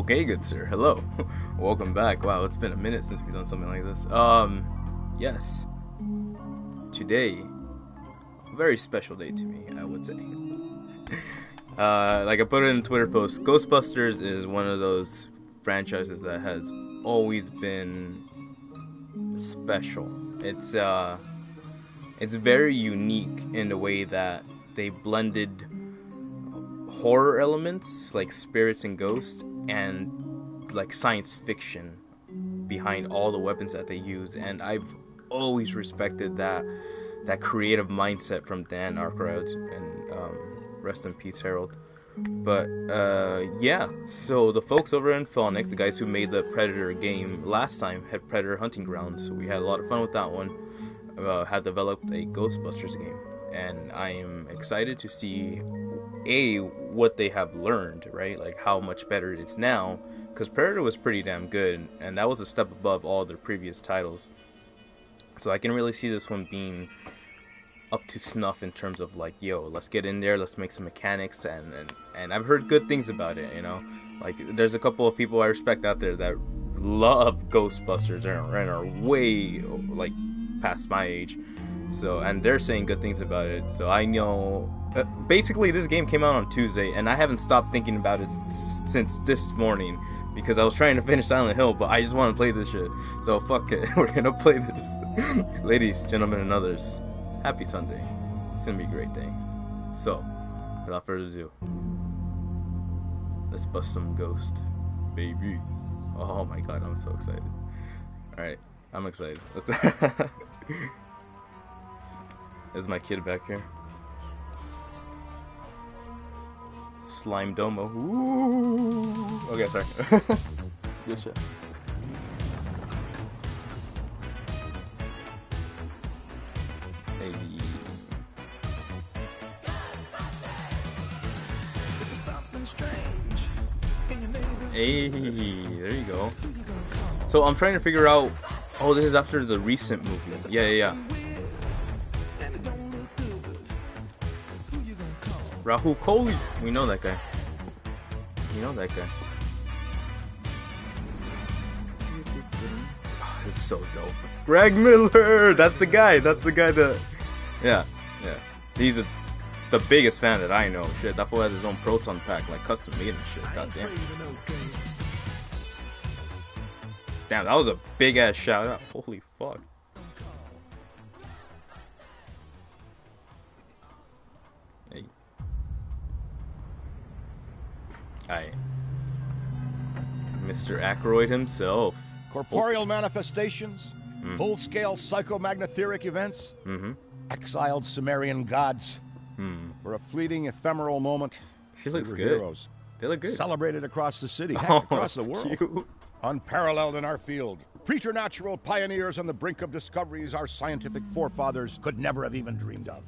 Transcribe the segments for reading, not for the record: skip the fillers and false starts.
Okay, good sir. Hello. Welcome back. Wow, it's been a minute since we've done something like this. Yes. Today, a very special day to me, I would say. Like I put it in a Twitter post, Ghostbusters is one of those franchises that has always been special. It's very unique in the way that they blended horror elements like spirits and ghosts and like science fiction behind all the weapons that they use, and I've always respected that creative mindset from Dan Aykroyd, and rest in peace Harold. But yeah, so the folks over in Felnick, the guys who made the Predator game last time, had Predator Hunting Grounds, so we had a lot of fun with that one. Had developed a Ghostbusters game, and I am excited to see what they have learned, right? Like how much better it is now, because Predator was pretty damn good, and that was a step above all their previous titles. So I can really see this one being up to snuff in terms of like, yo, let's get in there, let's make some mechanics, and I've heard good things about it, you know? Like, there's a couple of people I respect out there that love Ghostbusters and are way, like, past my age. So, and they're saying good things about it, so I know... basically, this game came out on Tuesday, and I haven't stopped thinking about it since this morning, because I was trying to finish Silent Hill, but I just want to play this shit. So, fuck it, we're gonna play this. Ladies, gentlemen, and others, happy Sunday. It's gonna be a great day. So, without further ado, let's bust some Ghost, baby. Oh my god, I'm so excited. Alright, I'm excited. There's my kid back here. Slime Domo. Ooh. Okay, sorry. Good shit. Hey, there you go. So I'm trying to figure out... Oh, this is after the recent movie. Yeah. Rahul Kohli. We know that guy. Oh, it's so dope. Greg Miller! That's the guy that... Yeah. He's the biggest fan that I know. Shit, that fool has his own proton pack, like custom made and shit. God damn. Damn, that was a big ass shout out. Holy fuck. Hey. Aye. Mr. Aykroyd himself. Corporeal manifestations, full-scale psychomagnetheric events, exiled Sumerian gods. For a fleeting, ephemeral moment, she looks good. Heroes. They look good. Celebrated across the city, heck, across the world. Cute. Unparalleled in our field. Preternatural pioneers on the brink of discoveries our scientific forefathers could never have even dreamed of.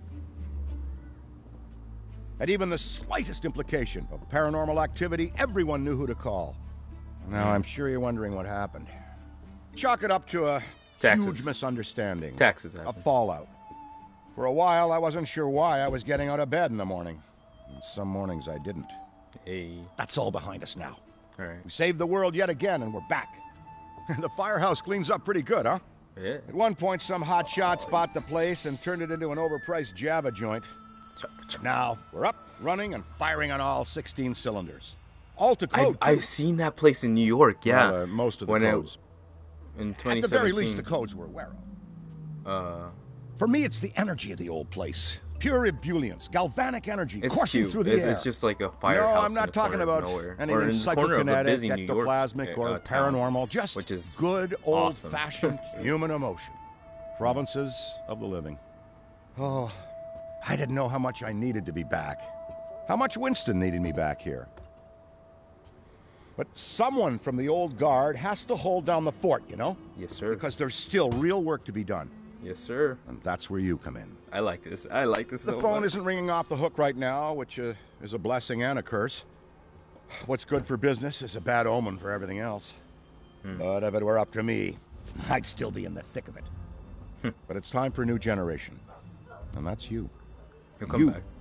At even the slightest implication of paranormal activity, everyone knew who to call. Now, I'm sure you're wondering what happened. Chalk it up to a huge misunderstanding. Taxes a happened. fallout. For a while, I wasn't sure why I was getting out of bed in the morning. And some mornings I didn't. Hey. That's all behind us now. All right. We saved the world yet again, and we're back. The firehouse cleans up pretty good, huh? Yeah. At one point, some hotshot bought the place and turned it into an overpriced Java joint. Now, we're up, running, and firing on all 16 cylinders. All to code, I've seen that place in New York, yeah. Well, most of the codes. In 2017. At the very least, the codes we're aware of. For me, it's the energy of the old place. Pure ebullience, galvanic energy coursing through the air. It's just like a firehouse. No, I'm not talking about anything psychokinetic, ectoplasmic, or paranormal. Just which is good old-fashioned human emotion. Provinces of the living. Oh, I didn't know how much I needed to be back. How much Winston needed me back here. But someone from the old guard has to hold down the fort, you know? Yes, sir. Because there's still real work to be done. Yes, sir. And that's where you come in. I like this. The phone isn't ringing off the hook right now, which is a blessing and a curse. What's good for business is a bad omen for everything else. But if it were up to me, I'd still be in the thick of it. But it's time for a new generation. And that's you. He'll come back.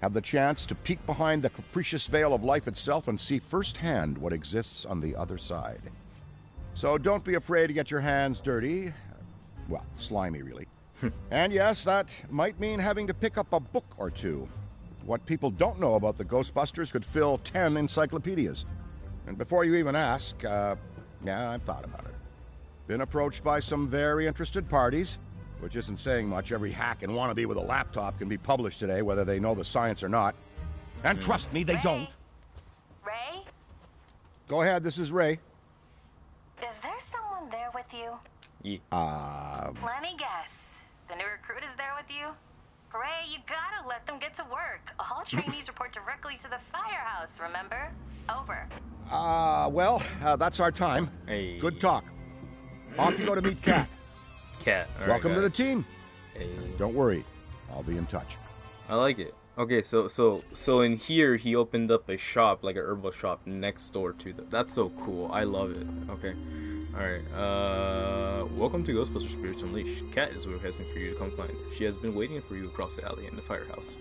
have the chance to peek behind the capricious veil of life itself and see firsthand what exists on the other side. So don't be afraid to get your hands dirty. Well, slimy, really. And yes, that might mean having to pick up a book or two. What people don't know about the Ghostbusters could fill 10 encyclopedias. And before you even ask, yeah, I've thought about it. Been approached by some very interested parties, which isn't saying much. Every hack and wannabe with a laptop can be published today, whether they know the science or not. And trust me, they don't. Ray? Go ahead, this is Ray. Is there someone there with you? Yeah. Let me guess. The new recruit is there with you? Ray, you gotta let them get to work. All trainees report directly to the firehouse, remember? Over. Well, that's our time. Hey. Good talk. Off you go to meet Kat. Cat. All right, Welcome to the guys. team. Hey. Don't worry, I'll be in touch. I like it. Okay, so in here he opened up a shop, like a herbal shop next door to the. That's so cool. I love it. Okay. All right. Welcome to Ghostbusters Spirits Unleashed. Kat is requesting for you to come find. She has been waiting for you across the alley in the firehouse.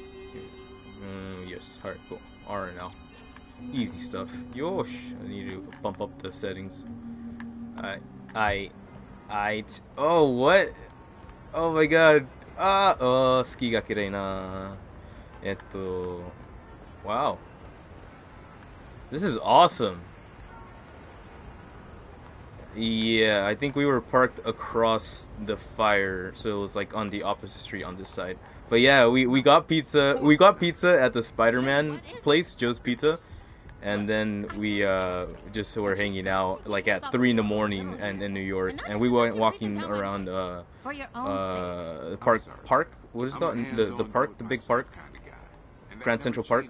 Yes. All right. Cool. All right now. Easy stuff. Yosh. I need to bump up the settings. Oh, what? Oh my god. Ski ga kirei na. Wow. This is awesome. Yeah, I think we were parked across the fire, so it was like on the opposite street on this side. But yeah, we got pizza. We got pizza at the Spider-Man place, Joe's Pizza. And then we just were hanging out like at 3 in the morning and in New York, and we went walking around park. What is it called? The park, the big park, Grand Central Park.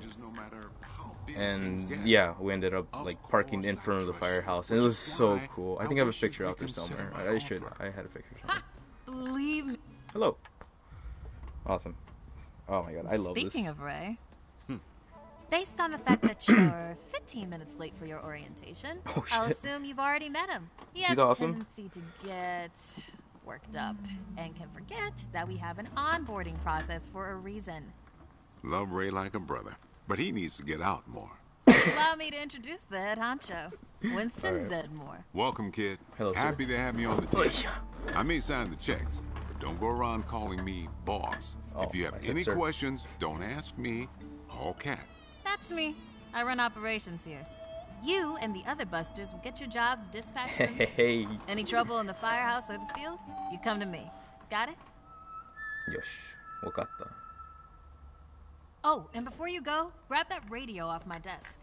And yeah, we ended up like parking in front of the firehouse, and it was so cool. I think I have a picture out there somewhere. I had a picture somewhere. Believe me. Hello. Awesome. Oh my god, I love this. Speaking of Ray, based on the fact that you're 15 minutes late for your orientation, Oh, I'll shit. assume you've already met him. He has He's a awesome. tendency to get worked up and can forget that we have an onboarding process for a reason. Love Ray like a brother, but he needs to get out more. Allow me to introduce the head honcho, Winston Zedmore. Welcome, kid. Hello, sir. Happy to have you on the team. I may sign the checks, but don't go around calling me boss. Oh, if you have I said any sir. questions, don't ask me. Call Kat. That's me. I run operations here. You and the other busters will get your jobs dispatched from me. Hey. Any trouble in the firehouse or the field, you come to me. Got it? Yosh. Wakatta. Oh, and before you go, grab that radio off my desk.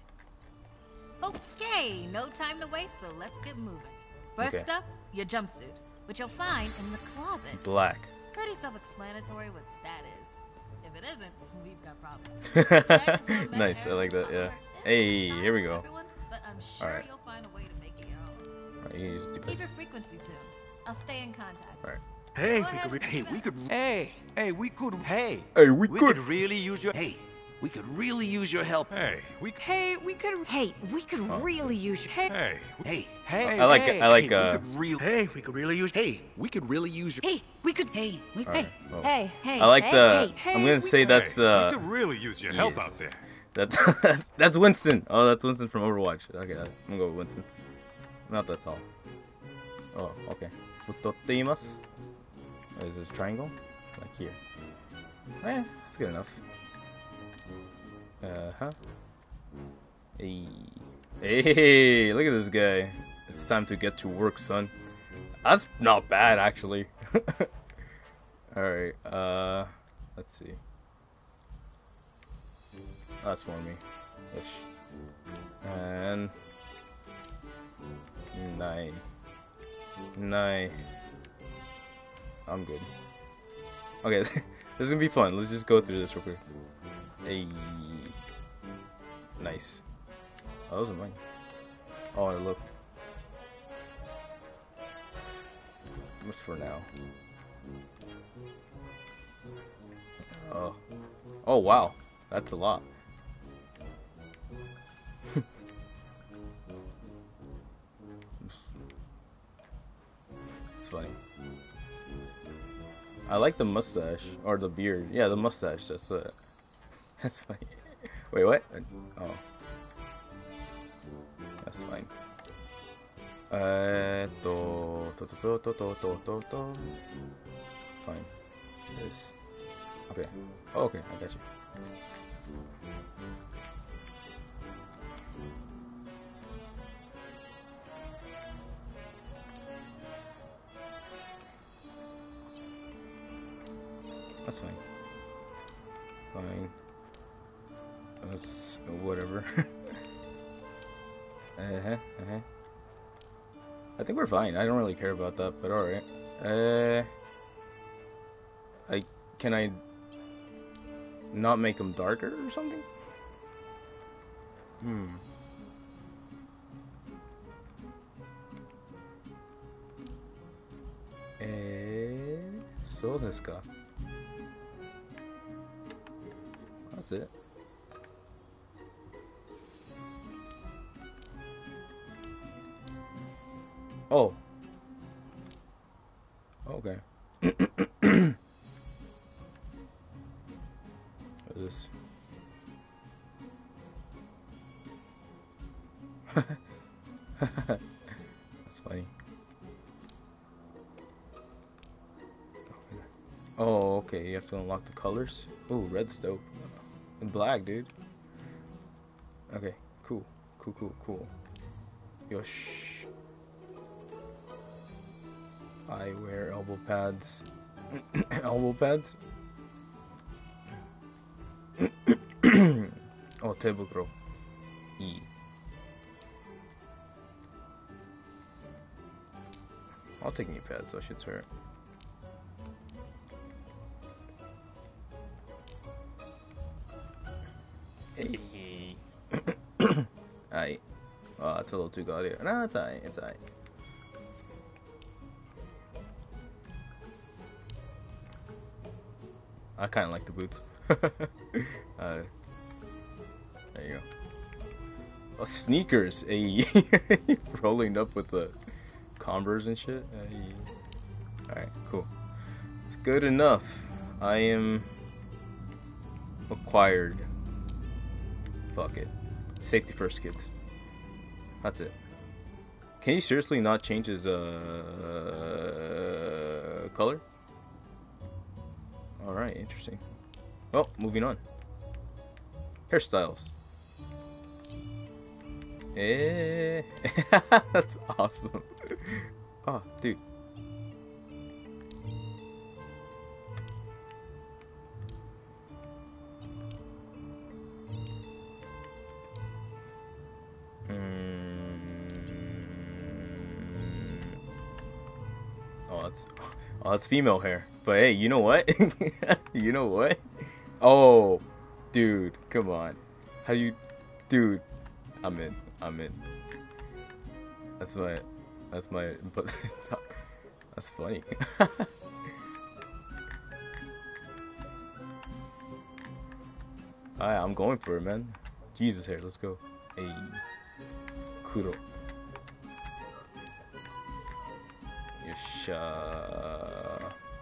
Okay, no time to waste, so let's get moving. First Okay. up, your jumpsuit, which you'll find in the closet. Black. Pretty self-explanatory what that is. If it isn't, we've got problems. Right until then, Nice, I like that, yeah. however, is Hey, not here we for go. everyone, but I'm sure Alright. you'll find a way to make it your own. Alright, you use the Keep device. your frequency tuned. I'll stay in contact. Alright. Hey, Go ahead and hey, do we that. could. Hey, we could. Hey, Hey, we we could. could really use your. Hey, we could really use your help. Hey, we. Hey, we could really use your Hey, Hey, I like hey, I like hey, we could really. hey, we could really use. Hey, we could really use your. Hey, we could Hey, we Alright, well, Hey, I like the hey, I'm gonna say we that's we the could really use your help yes. out there. that's Winston. Oh, that's Winston from Overwatch. Okay, I'm gonna go with Winston. Not that tall. Oh, okay. Futotteimasu. Is it a triangle? Like here. That's good enough. Huh. Hey. Hey, look at this guy. It's time to get to work, son. That's not bad, actually. Alright, let's see. That's for me. Ish. And... Nine. I'm good. Okay, this is gonna be fun. Let's just go through this real quick. Hey. Nice. Oh, those are mine. Oh, look. Much for now. Oh. Oh, wow. That's a lot. It's funny. I like the mustache. Or the beard. Yeah, the mustache. That's it. That's fine. Wait, what? Oh. That's fine. Fine. This. Okay. Oh, okay, I got you. That's fine. Fine. That's whatever. I think we're fine. I don't really care about that, but alright. Can I not make them darker or something? So this guy. That's it. Oh. Okay. What is this? That's funny. Oh, okay. You have to unlock the colors. Oh, red's dope. And black, dude. Okay, cool. Cool. Yosh. I wear elbow pads. Elbow pads? Oh, tablecloth. E. I'll take knee pads, so I should swear it. Hey. Aight. Oh, it's a little too gaudy. No, it's alright. It's alright. I kind of like the boots. There you go. Oh, sneakers. Hey. Rolling up with the Converse and shit. Hey. Alright, cool. Good enough. I am acquired. Fuck it. Safety first, kids. That's it. Can you seriously not change his color? Alright, interesting. Well, moving on. Hairstyles. That's awesome. Oh, dude. Oh, that's female hair. But hey, you know what? You know what? Oh, dude, come on. How you, dude? I'm in. That's my input. That's funny. Alright, I'm going for it, man. Jesus hair, let's go. Hey, Kuro. Yosha.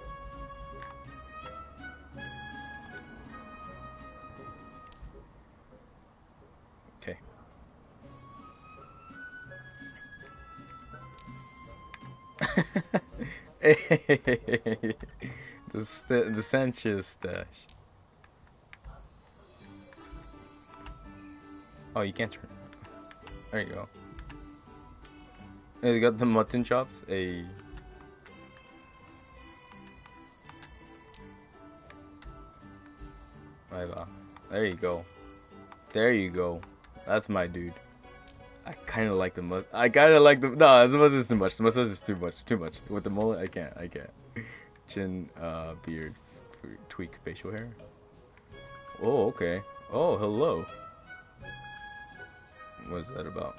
Okay. The Sanchez stash. Oh, you can't turn. There you go. Hey, you got the mutton chops? Hey. There you go. There you go. That's my dude. I kind of like the mustache. I kind of like the... No, the mustache is too much. The mustache is too much. Too much. With the mullet, I can't. Chin, beard, tweak facial hair. Oh, okay. Oh, hello. What is that about?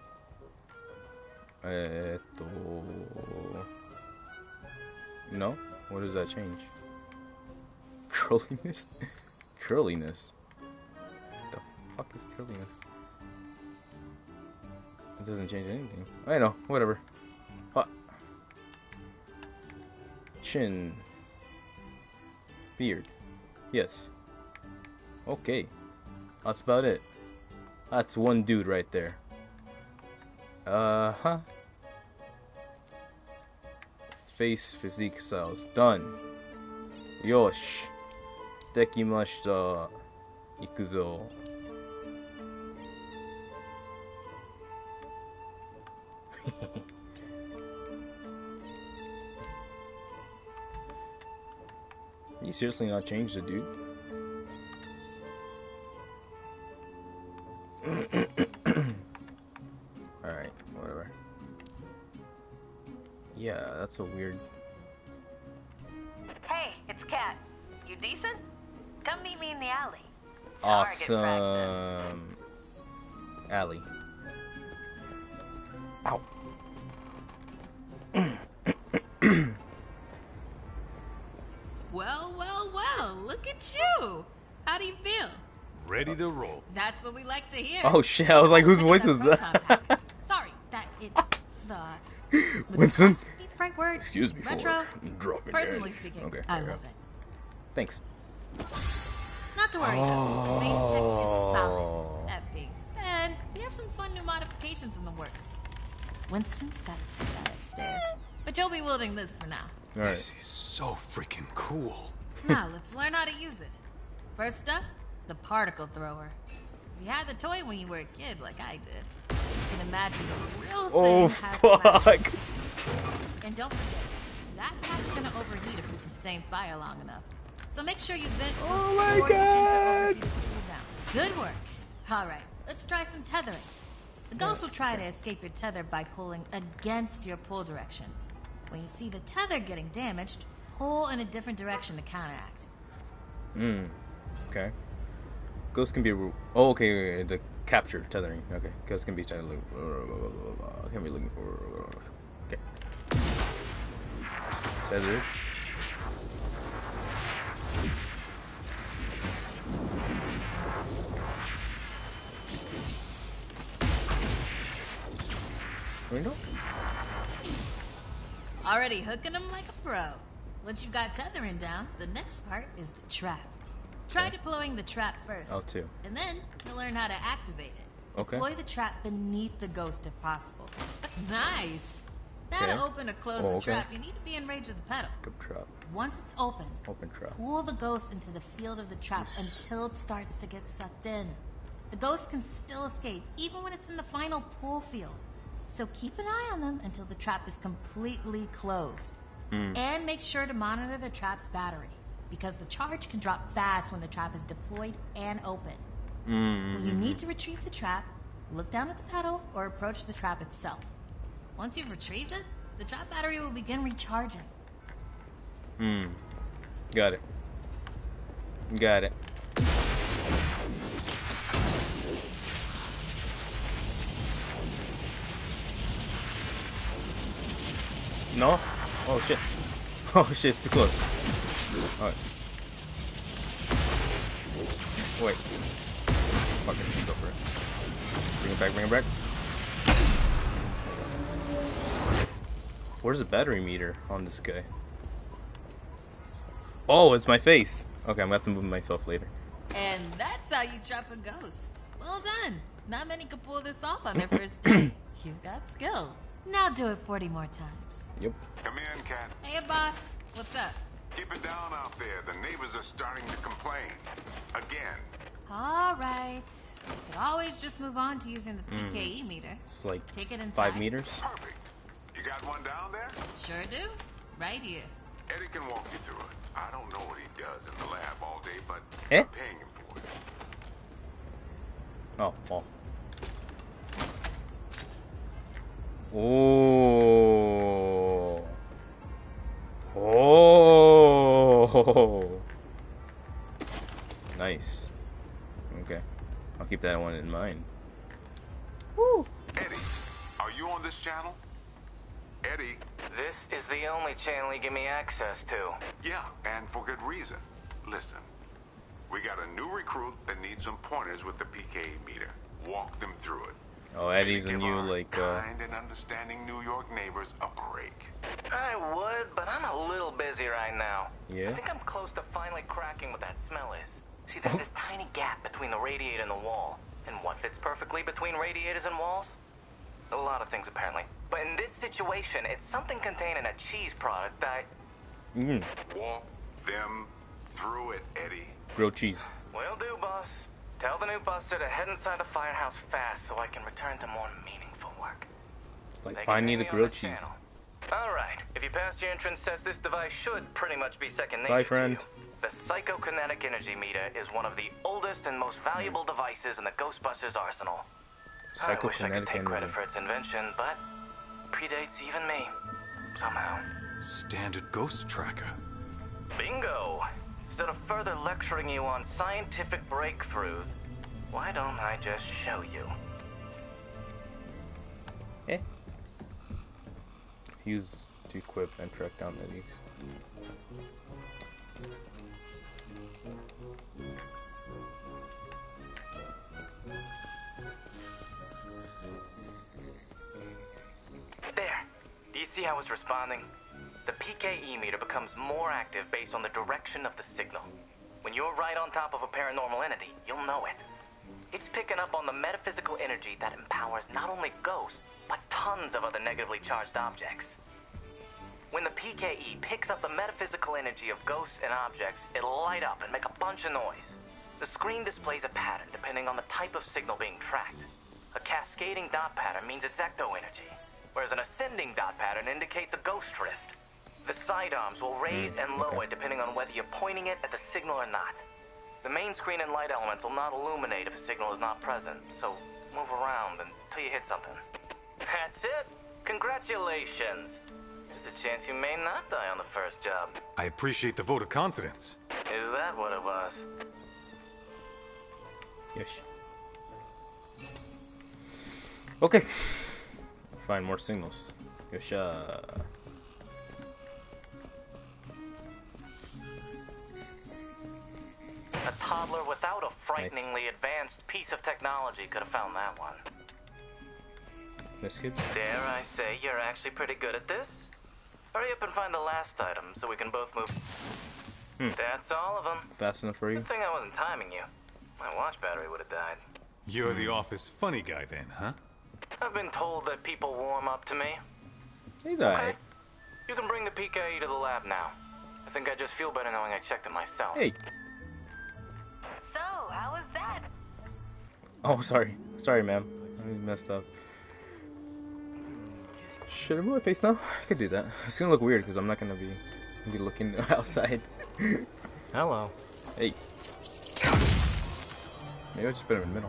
No? What does that change? Curliness? Curliness? What the fuck is curliness? It doesn't change anything. I know, whatever. What? Chin. Beard. Yes. Okay. That's about it. That's one dude right there. Huh. Face, physique, styles. Done. Yosh. Dekimashita. Ikuzo. You seriously not changed the dude? Alright, whatever. Yeah, that's a weird... Hey, it's Kat. You decent? Come meet me in the alley. Target practice. Awesome. Alley. Ow. Well, well, well, look at you. How do you feel? Ready to roll. That's what we like to hear. Oh shit, I was like, whose voice was Proton that? pack. Sorry, that it's the... Winston? Would be the right word. Excuse me Retro. for dropping Personally dead. speaking, Okay, I fair love enough. it. Thanks. Not to worry though. The base tech is solid. That being said, we have some fun new modifications in the works. Winston's got to take that upstairs. But you'll be wielding this for now. Alright. This is so freaking cool. Now, let's learn how to use it. First up, the particle thrower. If you had the toy when you were a kid, like I did, you can imagine the real thing Oh, has fuck. legs. And don't forget, that cat's gonna overheat if you sustain fire long enough. So make sure you vent Oh my before you God. enter overheat to cool down. Good work. Alright, let's try some tethering. The ghost will try to escape your tether by pulling against your pull direction. When you see the tether getting damaged, pull in a different direction to counteract. Okay. Ghost can be... Oh, okay, the capture, tethering. Okay, ghost can be trying to look... I can be looking for... Okay. Tethered. Window? Already hooking them like a pro. Once you've got tethering down, the next part is the trap. Try deploying the trap first. Oh, two. And then you'll learn how to activate it. Okay. Deploy the trap beneath the ghost if possible. Nice! Now Okay. to open or close Oh, the okay. trap, you need to be in range of the pedal. Good trap. Once it's open, Open trap. pull the ghost into the field of the trap until it starts to get sucked in. The ghost can still escape, even when it's in the final pull field. So keep an eye on them until the trap is completely closed. And make sure to monitor the trap's battery, because the charge can drop fast when the trap is deployed and open. When you need to retrieve the trap, look down at the pedal or approach the trap itself. Once you've retrieved it, the trap battery will begin recharging. Got it. Got it. No? Oh shit. Oh shit, it's too close. Alright. Wait. Fuck it, let's go for it. Bring it back, bring it back. Where's the battery meter on this guy? Oh, it's my face. Okay, I'm gonna have to move myself later. And that's how you trap a ghost. Well done. Not many could pull this off on their first day. You got skill. Now do it 40 more times. Yep. Come in, Cat. Hey, boss. What's up? Keep it down out there. The neighbors are starting to complain. Again. All right. You could always just move on to using the PKE meter. It's like Take it inside. 5 meters. Perfect. You got one down there? Sure do. Right here. Eddie can walk you through it. I don't know what he does in the lab all day, but Eh? I'm paying him for it. Oh, well. Oh. Oh. Nice. Okay. I'll keep that one in mind. Woo. Eddie, are you on this channel? Eddie? This is the only channel you give me access to. Yeah, and for good reason. Listen, we got a new recruit that needs some pointers with the PKE meter. Walk them through it. Oh, Eddie's a Give new, our like, kind and understanding New York neighbors a break. I would, but I'm a little busy right now. Yeah? I think I'm close to finally cracking what that smell is. See, there's this tiny gap between the radiator and the wall. And what fits perfectly between radiators and walls? A lot of things, apparently. But in this situation, it's something contained in a cheese product that... Walk them through it, Eddie. Grilled cheese. Will do, boss. Tell the new buster to head inside the firehouse fast so I can return to more meaningful work. Like, They find can me meet the me on grilled this cheese. channel. Alright, if you pass your entrance test, this device should pretty much be second nature Bye, friend. to you. The Psychokinetic Energy Meter is one of the oldest and most valuable devices in the Ghostbusters arsenal. I wish I could Psychokinetic take credit energy. for its invention, but predates even me. Somehow. Standard ghost tracker. Bingo! Instead of further lecturing you on scientific breakthroughs, why don't I just show you? Eh. Use to equip and track down enemies. There! Do you see how it's responding? The PKE meter becomes more active based on the direction of the signal. When you're right on top of a paranormal entity, you'll know it. It's picking up on the metaphysical energy that empowers not only ghosts, but tons of other negatively charged objects. When the PKE picks up the metaphysical energy of ghosts and objects, it'll light up and make a bunch of noise. The screen displays a pattern depending on the type of signal being tracked. A cascading dot pattern means it's ecto energy, whereas an ascending dot pattern indicates a ghost drift. The sidearms will raise and lower depending on whether you're pointing it at the signal or not. The main screen and light elements will not illuminate if a signal is not present, so move around until you hit something. That's it! Congratulations! There's a chance you may not die on the first job. I appreciate the vote of confidence. Is that what it was? Yes. Okay. Find more signals. Yosha. A toddler without a frighteningly advanced piece of technology could have found that one. Let's skip. Dare I say you're actually pretty good at this? Hurry up and find the last item so we can both move. That's all of them. Fast enough for you? Good thing I wasn't timing you. My watch battery would have died. You're the office funny guy then, huh? I've been told that people warm up to me. He's alright. You can bring the PKE to the lab now. I think I just feel better knowing I checked it myself. Hey. So, how was that? Oh, sorry. Sorry, ma'am. I messed up. Should I move my face now? I could do that. It's gonna look weird because I'm not gonna be looking outside. Hello. Hey. Maybe I'll just put it in the middle.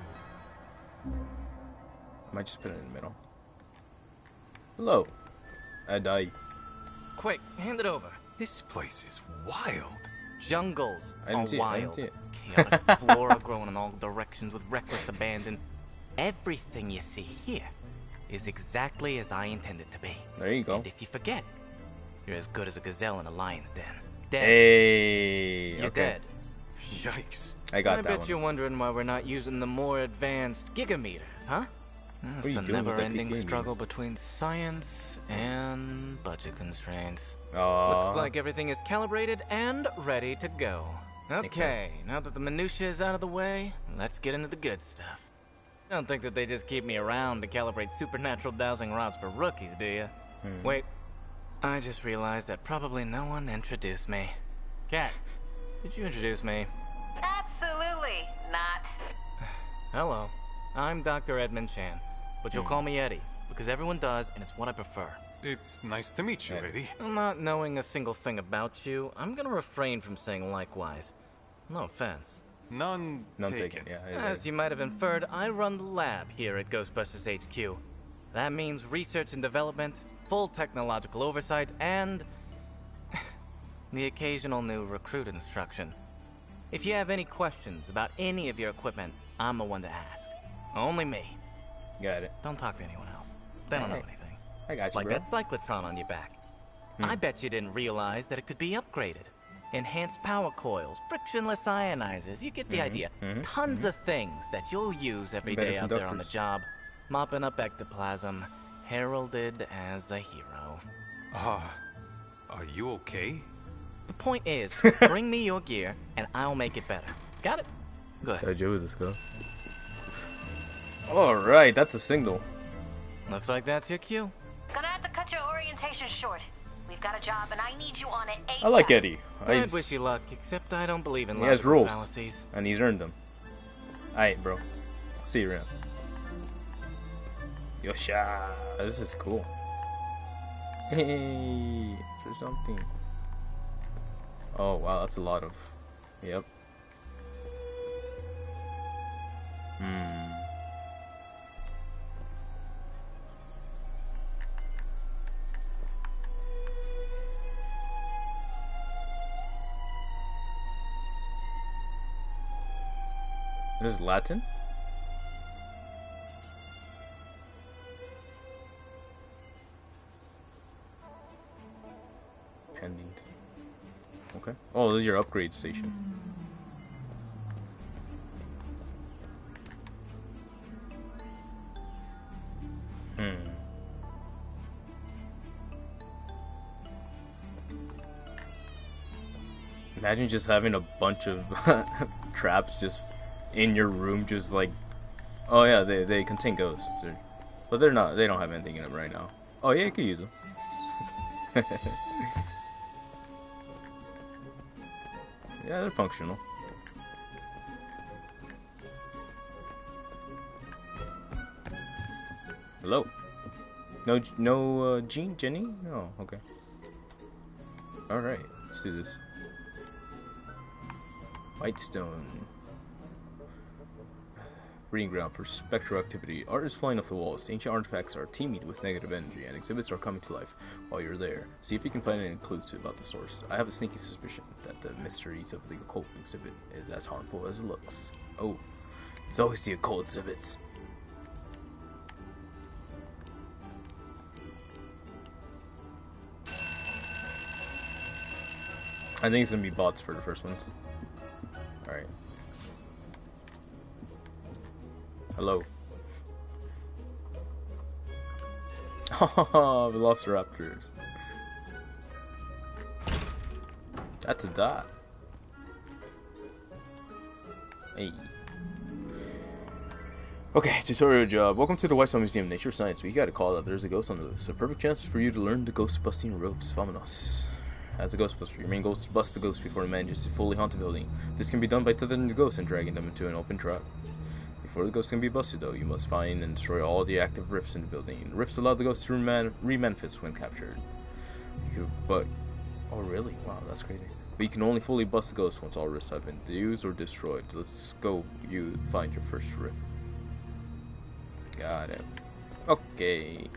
Might just put it in the middle. Hello. I die. Quick, hand it over. This place is wild. Jungles I didn't are see it, I didn't wild. see it. Chaotic flora growing in all directions with reckless abandon. Everything you see here is exactly as I intended to be. There you go. And if you forget, you're as good as a gazelle in a lion's den. Dead. Hey. You're Okay. dead. Yikes. I got I that bet one. you're wondering why we're not using the more advanced gigameters, huh? That's are you the doing with that never-ending gigameter? struggle between science and budget constraints. Aw. Looks like everything is calibrated and ready to go. Okay, now that the minutia is out of the way, let's get into the good stuff. Don't think that they just keep me around to calibrate supernatural dowsing rods for rookies, do you? Wait, I just realized that probably no one introduced me. Kat, did you introduce me? Absolutely not. Hello, I'm Dr. Edmund Chan, but you'll call me Eddie, because everyone does, and it's what I prefer. It's nice to meet you, Eddie. Not knowing a single thing about you, I'm gonna refrain from saying likewise. No offense. None taken. Yeah. As you might have inferred, I run the lab here at Ghostbusters HQ. That means research and development, full technological oversight, and the occasional new recruit instruction. If you have any questions about any of your equipment, I'm the one to ask. Only me. Got it. Don't talk to anyone else. They don't know Hey. anything. I got you, Like bro. that cyclotron on your back. I bet you didn't realize that it could be upgraded. Enhanced power coils, frictionless ionizers, you get the idea. Tons of things that you'll use every Better day out there on the conductors. job. Mopping up ectoplasm, heralded as a hero. Are you okay? The point is, bring me your gear and I'll make it better. Got it. Good. Daijou this go. Alright, that's a signal. Looks like that's your cue. Gonna have to cut your orientation short. We've got a job, and I need you on it ASAP. I like Eddie. I'd wish you luck, except I don't believe in He has logical rules, fallacies. and he's earned them. Alright, bro. See you around. Yosha! This is cool. Hey, for something. Oh wow, that's a lot of. Yep. This is Latin? Pending. Okay. Oh, this is your upgrade station. Imagine just having a bunch of traps just in your room, just like, oh yeah, they contain ghosts, but they don't have anything in them right now. Oh yeah, you could use them. Yeah, they're functional. Hello. No, Jenny? No, okay. Alright, let's do this. Whitestone. Breeding ground for spectral activity. Art is flying off the walls. Ancient artifacts are teeming with negative energy, and exhibits are coming to life while you're there. See if you can find any clues about the source. I have a sneaky suspicion that the mysteries of the occult exhibit is as harmful as it looks. Oh, it's always the occult exhibits. I think it's gonna be bots for the first ones. Alright. Hello. Oh, Velociraptors. That's a dot. Hey. Okay, tutorial job. Welcome to the Whitestone Museum of Nature Science. We gotta call out. There's a ghost on the list. A perfect chance for you to learn the ghost busting ropes. Vamonos. As a ghostbuster, your main goal is to bust the ghost before it manages to fully haunt the building. This can be done by tethering the ghost and dragging them into an open trap. Before the ghost can be busted, though, you must find and destroy all the active rifts in the building. The rifts allow the ghost to remanifest when captured. Oh really? Wow, that's crazy. But you can only fully bust the ghost once all rifts have been used or destroyed. Let's go. You find your first rift. Got it. Okay.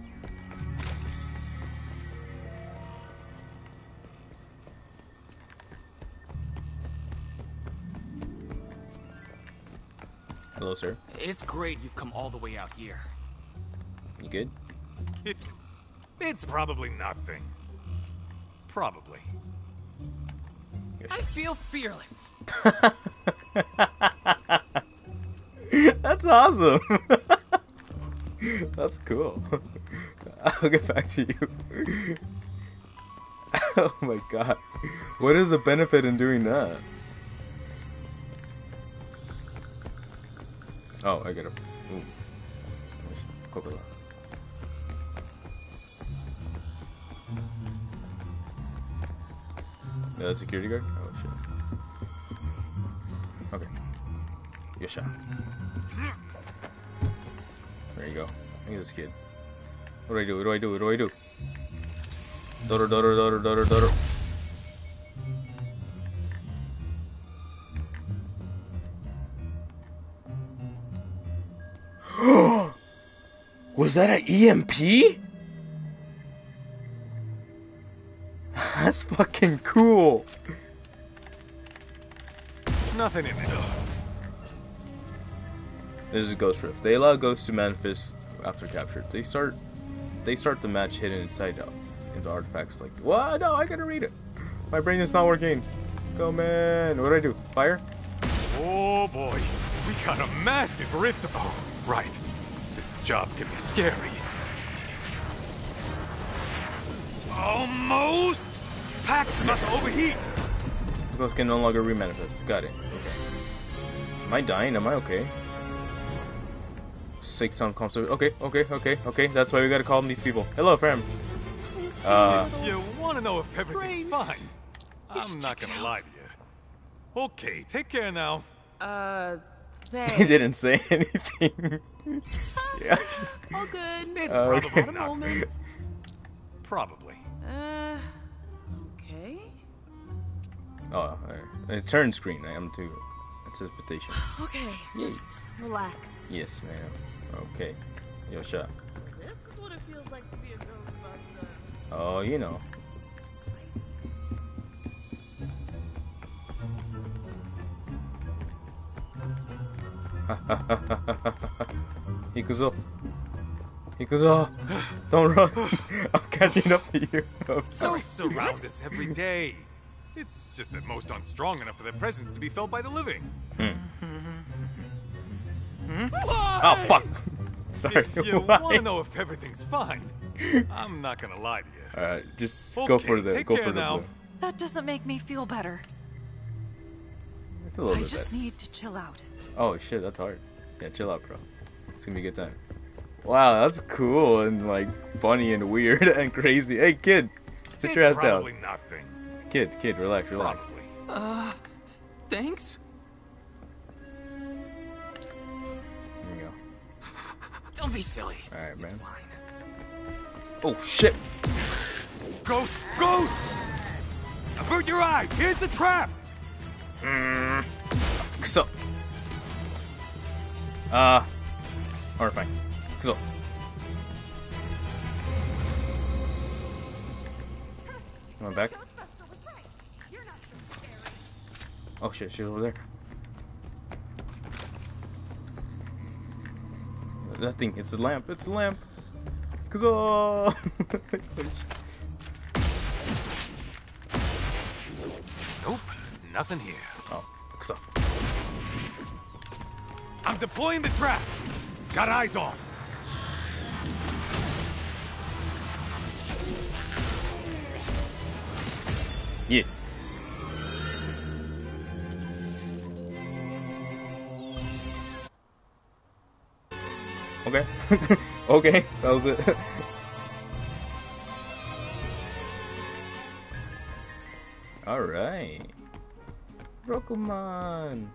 Hello, sir. It's great you've come all the way out here. You good? It's probably nothing. Probably. I feel fearless. That's awesome. That's cool. I'll get back to you. Oh my god. What is the benefit in doing that? Oh, I gotta. Ooh. Coca-Cola. Yeah, that's security guard? Oh shit. Okay. Good shot. There you go. Look at this kid. What do I do? What do I do? What do I do? Dodo, dodo, dodo, dodo, dodo. Was that an EMP? That's fucking cool. Nothing in it. This is a ghost rift. They allow ghosts to manifest after capture. They start the match hidden inside into artifacts like. What? No, I gotta read it. My brain is not working. Go, man. What do I do? Fire? Oh boy, we got a massive rift. Oh, right. This job can be scary. Almost. Packs must overheat. The ghost can no longer remanifest. Got it. Okay. Am I dying? Am I okay? 6 on console. Okay. That's why we gotta call these people. Hello, fam. You want to know if everything's fine? I'm not gonna lie to you. Okay, take care now. He didn't say anything. Yeah. All good. It's Okay. probably nothing. Probably. Okay. Oh, alright. Turn screen. I'm too. Anticipation. Okay, just relax. Yes, ma'am. Okay. Yo, shut. This is what it feels like to be a Ghostbuster. Oh, you know. Hikuzo, don't run. I'm catching up to you. So surround us every day. It's just that most aren't strong enough for their presence to be felt by the living. Oh, fuck. Sorry. If you want to know if everything's fine, I'm not gonna lie to you. Alright, just Okay, go for the take go care for the now. blue. That doesn't make me feel better. It's a little I bit just better. need to chill out. Oh shit, that's hard. Yeah, chill out, bro. It's gonna be a good time. Wow, that's cool and like funny and weird and crazy. Hey, kid, sit your ass It's down. probably nothing. Kid, relax. Probably. Thanks? There you go. Don't be silly. Alright, man. Oh shit! Ghost! Ghost! Avert your eyes! Here's the trap! So. Horrifying. So. Come on back. Oh shit, she's over there. That thing, it's the lamp, it's the lamp. Cause oh Nope, nothing here. Oh, so. I'm deploying the trap! Got eyes on! Yeah. Okay. Okay, that was it. Alright. Rokumon.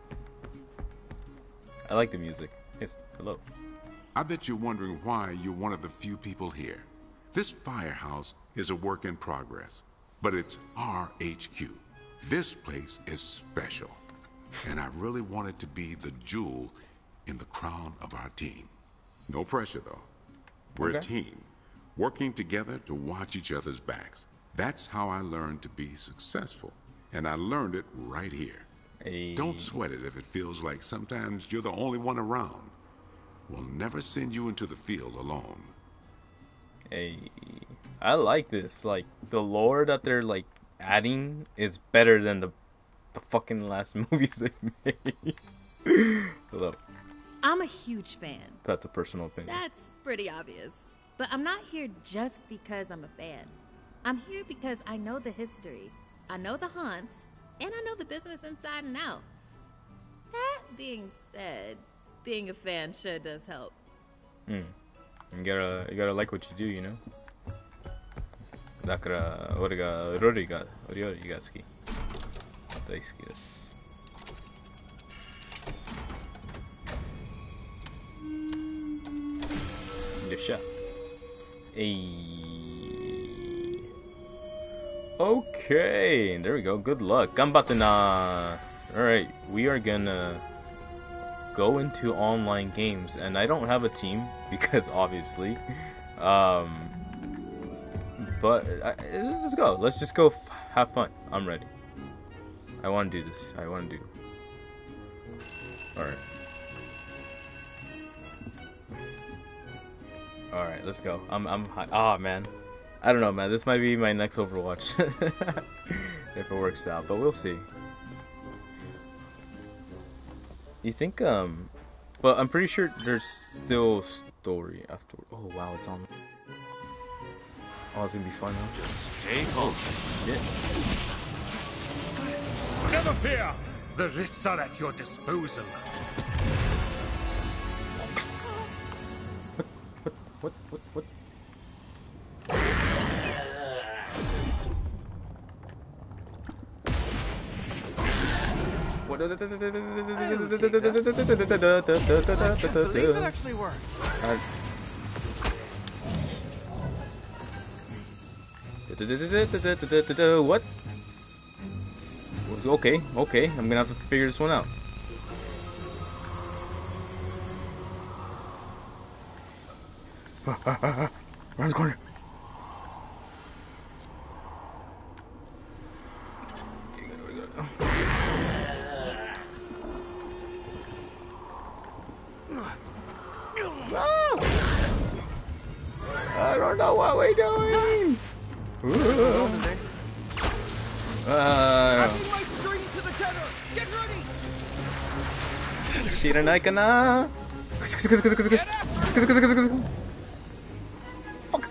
I like the music. Yes, hello. I bet you're wondering why you're one of the few people here. This firehouse is a work in progress, but it's our HQ. This place is special, and I really want it to be the jewel in the crown of our team. No pressure, though. We're a team, working together to watch each other's backs. That's how I learned to be successful, and I learned it right here. Hey. Don't sweat it if it feels like sometimes you're the only one around. We'll never send you into the field alone. Hey, I like this. Like the lore that they're like adding is better than the fucking last movies they made. Hello. I'm a huge fan. That's a personal opinion. That's pretty obvious. But I'm not here just because I'm a fan. I'm here because I know the history, I know the haunts, and I know the business inside and out. That being said, being a fan sure does help. You gotta like what you do, you know? だから俺がロリが好き大好きです。よっしゃ。Okay, there we go. Good luck. 頑張ってな. Alright, we are gonna go into online games, and I don't have a team because obviously, but let's go. Let's just go have fun. I'm ready. I want to do this. All right, let's go. I'm high. Oh man, I don't know, man. This might be my next Overwatch if it works out, but we'll see. You think, well, I'm pretty sure there's still story after. Oh, wow, it's on. Oh, it's gonna be fun, huh? Just stay close. Yeah. Never fear! The risks are at your disposal. What? What? I can't believe it actually worked. What? Okay, I'm gonna have to figure this one out. Around the corner. I don't know what we're doing. Shiranai kana? Fuck.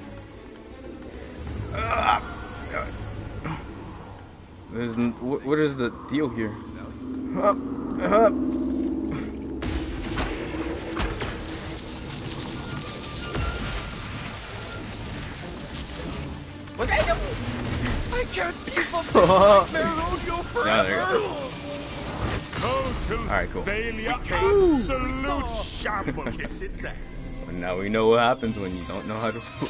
What is the deal here? Up. What I do? I can't keep up with Nightmare Rodeo forever. There you go. Total Alright, cool. failure. Absolute shambles. And now we know what happens when you don't know how to play.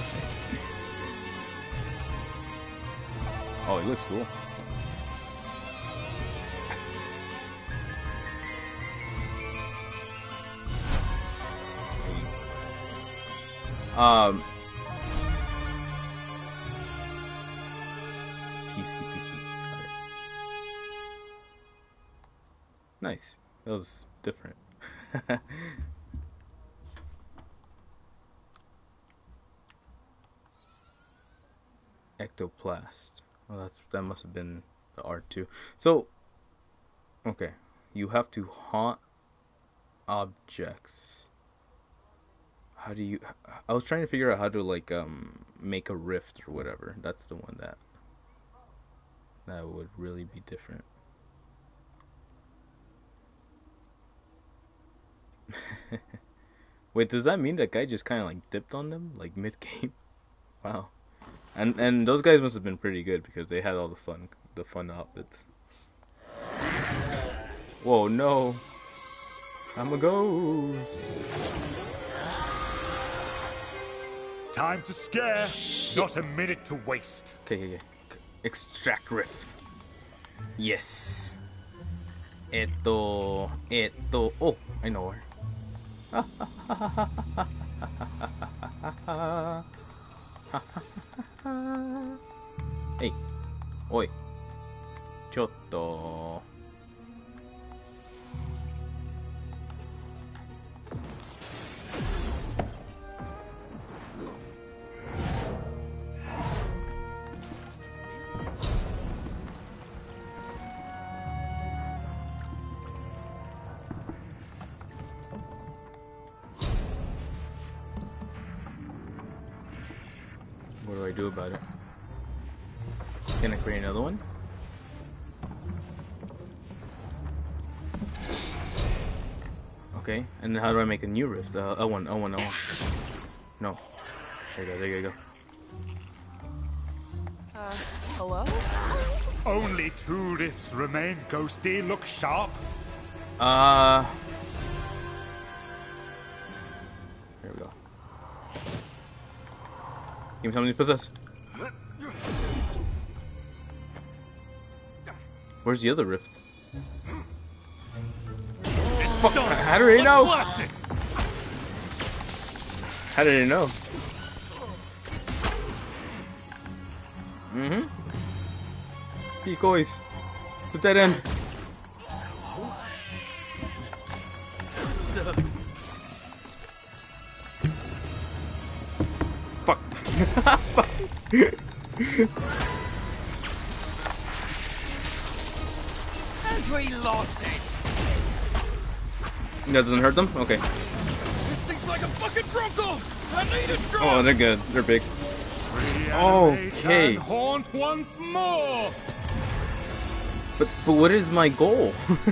Oh, he looks cool. PC. Okay. Nice. That was different. Ectoplast. Well, that must have been the art too. So, okay, you have to haunt objects. How do you? I was trying to figure out how to like make a rift or whatever. That's the one that would really be different. Wait, does that mean that guy just kind of like dipped on them like mid game? Wow. And those guys must have been pretty good because they had all the fun outfits. Whoa, no. I'm a ghost. Time to scare. Shit. Not a minute to waste. Okay. Extract rift. Yes. Eto. Oh, I know where. Hey. Oi. Chotto. What do I do about it? Can I create another one? Okay, and then how do I make a new rift? One. No. There you go. Hello? Only 2 rifts remain, Ghosty. Look sharp. There we go. Give me something to possess. Where's the other rift? Fuck, how did he know? How did he know? Decoys. It's a dead end. Fuck. And we lost it. That doesn't hurt them? Okay. This thing's like a fucking bronco. I need a drop. Oh, they're good. They're big. Reanimate Okay. and haunt once more. But what is my goal?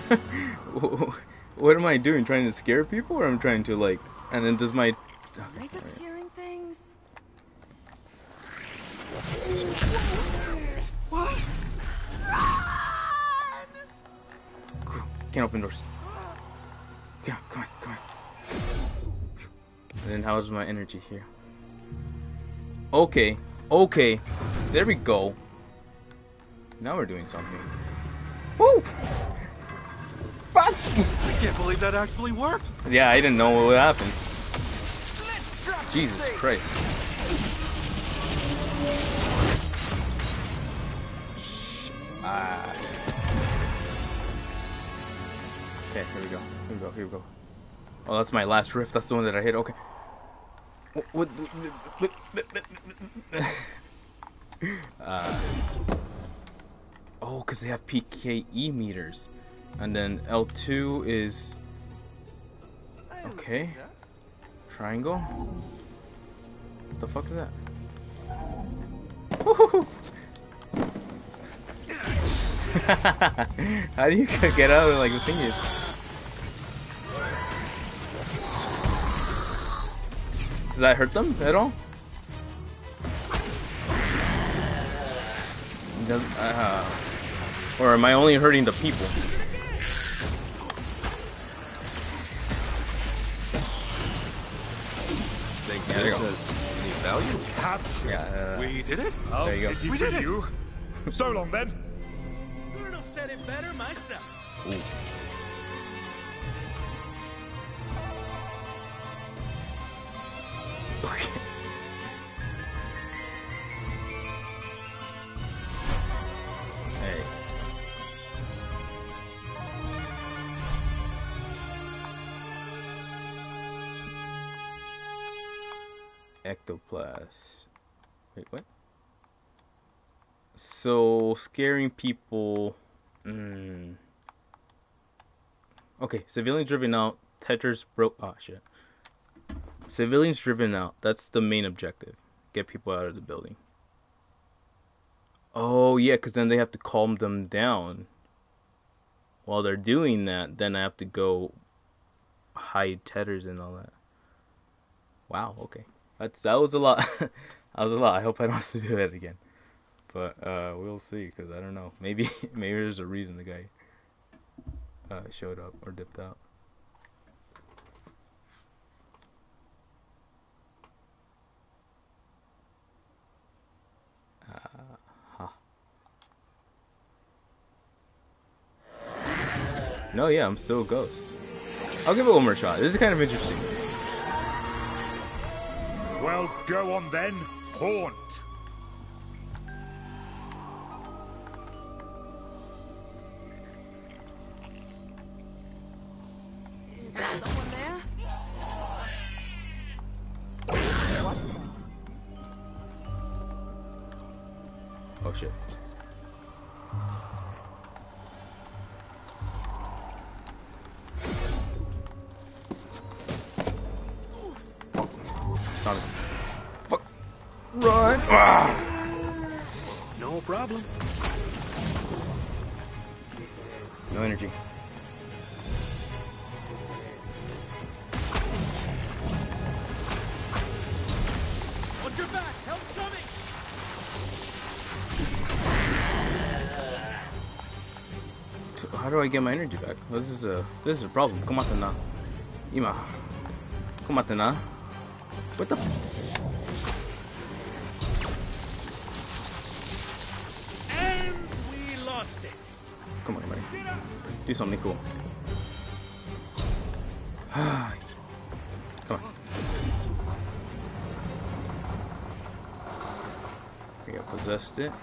What am I doing? Trying to scare people, or I'm trying to like? And then does my? Am I just hearing things? What? Can't open doors. Yeah, come on, come on. And then how's my energy here? Okay, okay. There we go. Now we're doing something. Woo! Fuck! I can't believe that actually worked. Yeah, I didn't know what would happen. Jesus Christ. Ah. Okay, here we go. Here we go. Here we go. Oh, that's my last rift. That's the one that I hit. Okay. What? Oh, because they have PKE meters. And then L2 is... Okay. Triangle? What the fuck is that? How do you get out of like the thing is? Does that hurt them at all? Or am I only hurting the people? Think there you this go. has any value? Capture. Yeah. We did it? Oh, there you go. pity We for did it. you. So long then. Couldn't have said it better myself. Ooh. Okay. Hey. Ectoplast. Wait, what? So scaring people. Okay, civilians driven out. Tetris broke. Oh shit. Civilians driven out. That's the main objective. Get people out of the building. Oh yeah, because then they have to calm them down. While they're doing that, then I have to go hide Tetters and all that. Wow. Okay. That was a lot. That was a lot. I hope I don't have to do that again. But we'll see, because I don't know. Maybe there's a reason the guy showed up or dipped out. No, yeah, I'm still a ghost. I'll give it one more shot. This is kind of interesting. Well, go on then. Haunt. Is there someone there? Oh shit. Stop it. Fuck. Run! Ah. No problem. No energy. Watch your back. Help's coming. How do I get my energy back? This is a problem. Komate na. Ima. Komate na. What the? And we lost it. Come on, buddy. Do something cool. Come on. We got possessed it.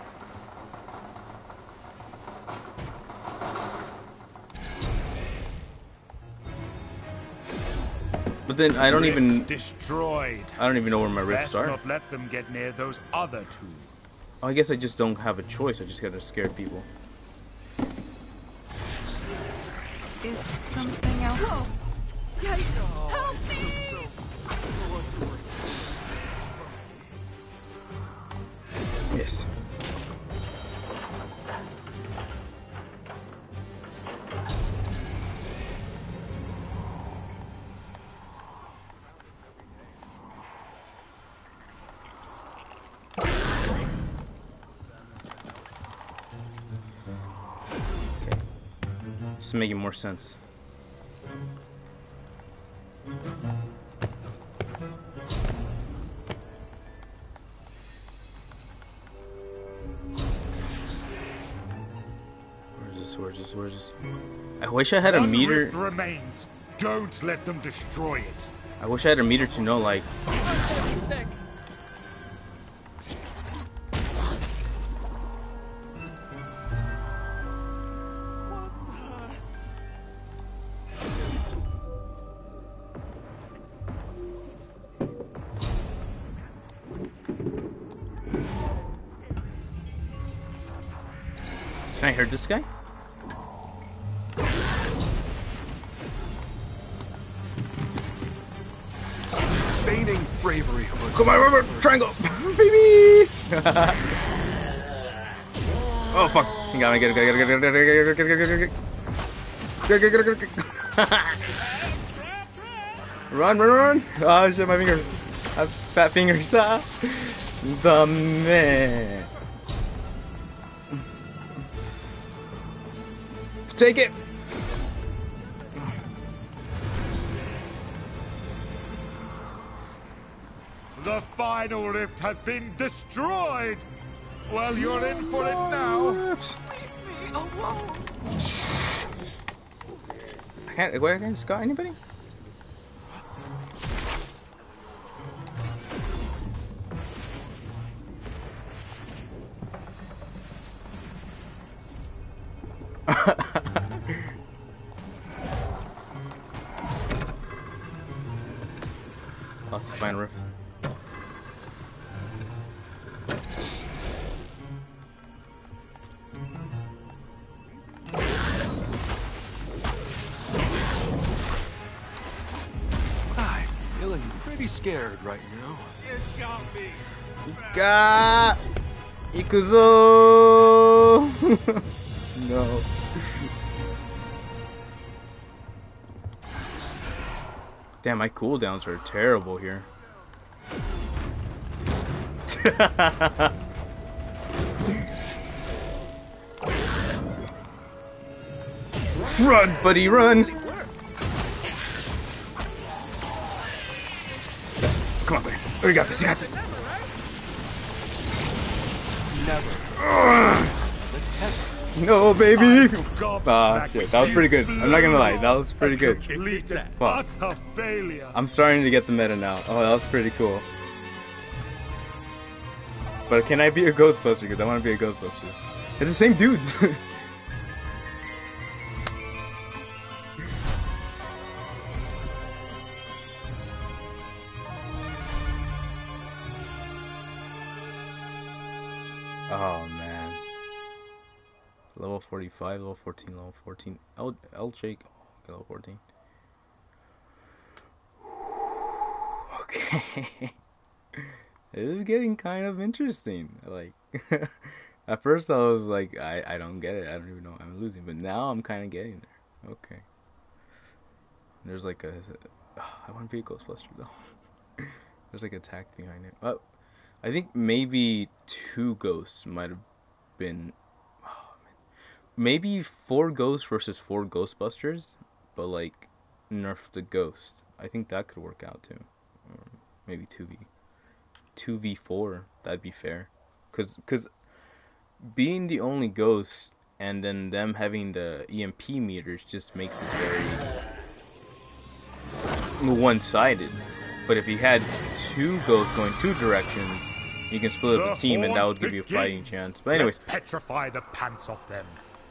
But then I don't even destroyed. I don't even know where my rifts Best are. not let them get near those other two. Oh, I guess I just don't have a choice. I just gotta scare people. Is something out? Whoa! Yikes! Help me! is making more sense. Where's this? I wish I had a meter. One rift remains. Don't let them destroy it. I wish I had a meter to know, like. Can I hurt this guy? Feigning bravery. Come on, triangle, baby! Oh fuck! You gotta get it. Run! Oh shit, my fingers. I have fat fingers. The man. Take it. The final rift has been destroyed. Well, you're in for it now. Leave me alone. I can't scar anybody? Lots of fine riff. I'm feeling pretty scared right now. Ika! Ikuzo! No. Damn, my cooldowns are terrible here. Run, buddy, run! Come on, buddy. Oh, you got this, you got this. No, baby! Ah, shit. That was pretty good. I'm not gonna lie. That was pretty good. Fuck. I'm starting to get the meta now. Oh, that was pretty cool. But can I be a Ghostbuster? Because I want to be a Ghostbuster. It's the same dudes. Oh man. Level 45, level 14, level 14. L shake. Okay, level 14. Okay. It is getting kind of interesting. Like, at first I was like, I don't get it. I don't even know I'm losing. But now I'm kind of getting there. Okay. There's like a... I want to be a Ghostbuster though. There's like a attack behind it. Oh, I think maybe 2 ghosts might have been... Oh, man. Maybe 4 ghosts versus 4 Ghostbusters. But like, nerf the ghost. I think that could work out too. Or maybe 2v4, that'd be fair, cause being the only ghost and then them having the EMP meters just makes it very one-sided. But if you had 2 ghosts going 2 directions, you can split up the team and that would give you a fighting chance. But anyways, let's petrify the pants off them.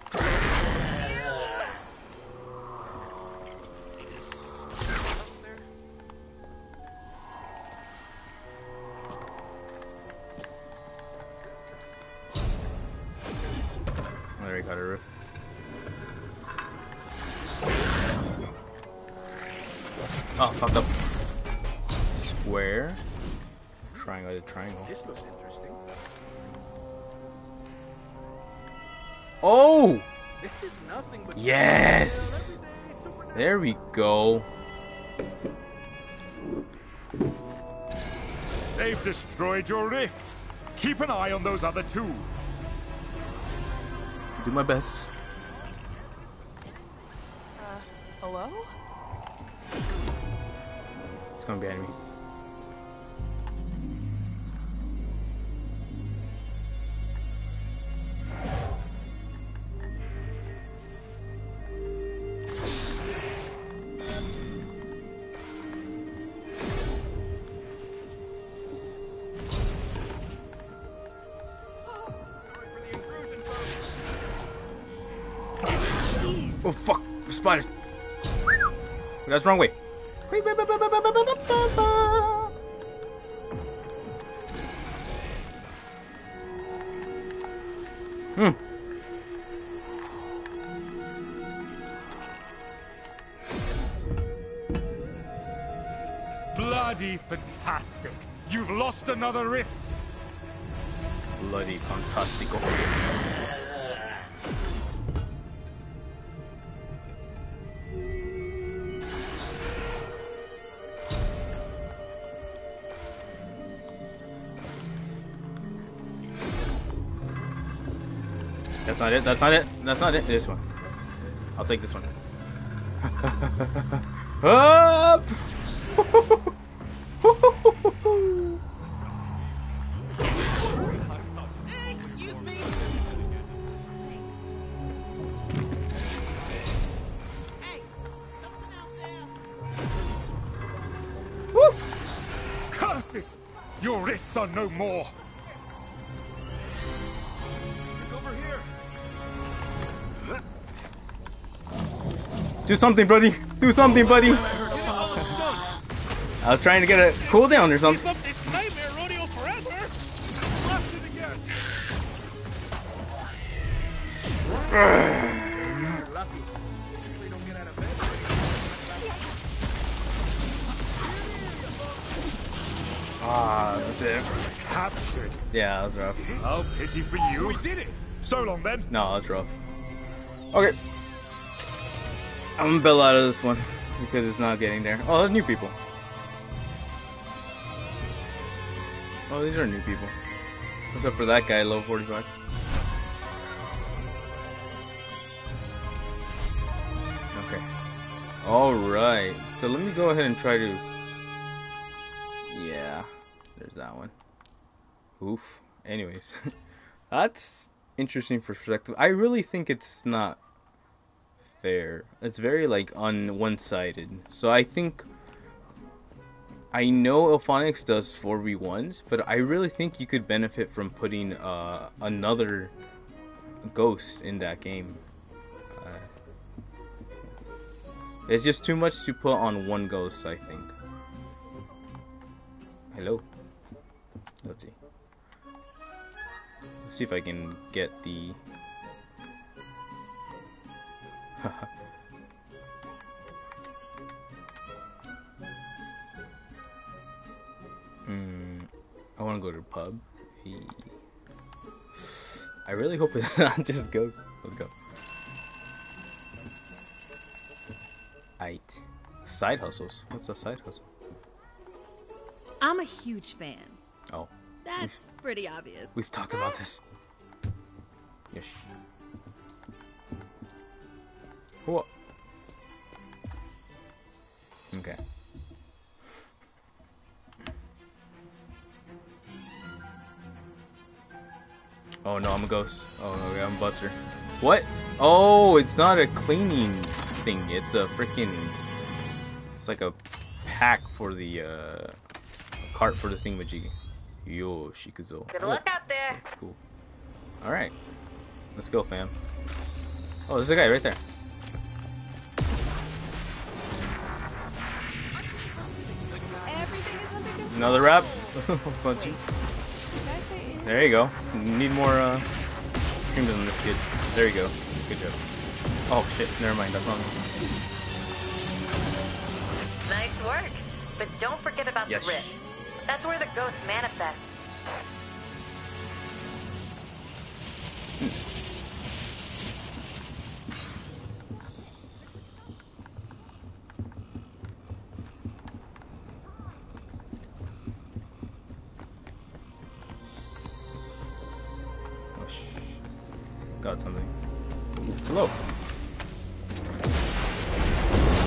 I got a rift. Oh, fucked up. Square. Triangle to triangle. This looks interesting. Oh! This is nothing but yes! There we go. They've destroyed your rift. Keep an eye on those other 2. Do my best. Hello? It's gonna be enemy. Oh fuck! We're spotted. That's the wrong way. Bloody fantastic! You've lost another rift! Bloody fantastico. That's not it. That's not it. That's not it. This one. I'll take this one. Up! Excuse me. Hey, something out there. Woo! Curses! Your wrists are no more! Over here! Do something, buddy. Do something, buddy. I was trying to get a cooldown or something. This nightmare rodeo forever. Left it again. Lucky. Usually don't get out of bed. Ah, that's it. Captured. Yeah, that was rough. Oh, pity for you. We did it. So long then. No, that's rough. Okay. I'm gonna bail out of this one because it's not getting there. Oh, there's new people. Oh, these are new people. What's up for that guy, level 45? Okay. Alright. So let me go ahead and try to... Yeah. There's that one. Oof. Anyways. That's interesting perspective. I really think it's not fair. It's very, like, on one-sided. So I think... I know Ilphonics does 4v1s, but I really think you could benefit from putting another ghost in that game. It's just too much to put on one ghost, I think. Hello. Let's see. Let's see if I can get the... I want to go to the pub. I really hope it's not just ghosts. Let's go. Aight. Side hustles. What's a side hustle? I'm a huge fan. Oh. That's pretty obvious. We've talked about this. Yes. What? Okay. Oh no, I'm a ghost. Oh no, I'm a buster. What? Oh, it's not a cleaning thing. It's a freaking... It's like a pack for the, cart for the thingamajig. Yo, Shikuzo. Good luck out there. That's cool. Alright. Let's go, fam. Oh, there's a guy right there. Another wrap. Punchy. There you go. Need more cream on this kid. There you go. Good job. Oh shit, never mind, that's on me. Nice work. But don't forget about the rifts. That's where the ghosts manifest. Got something. Hello.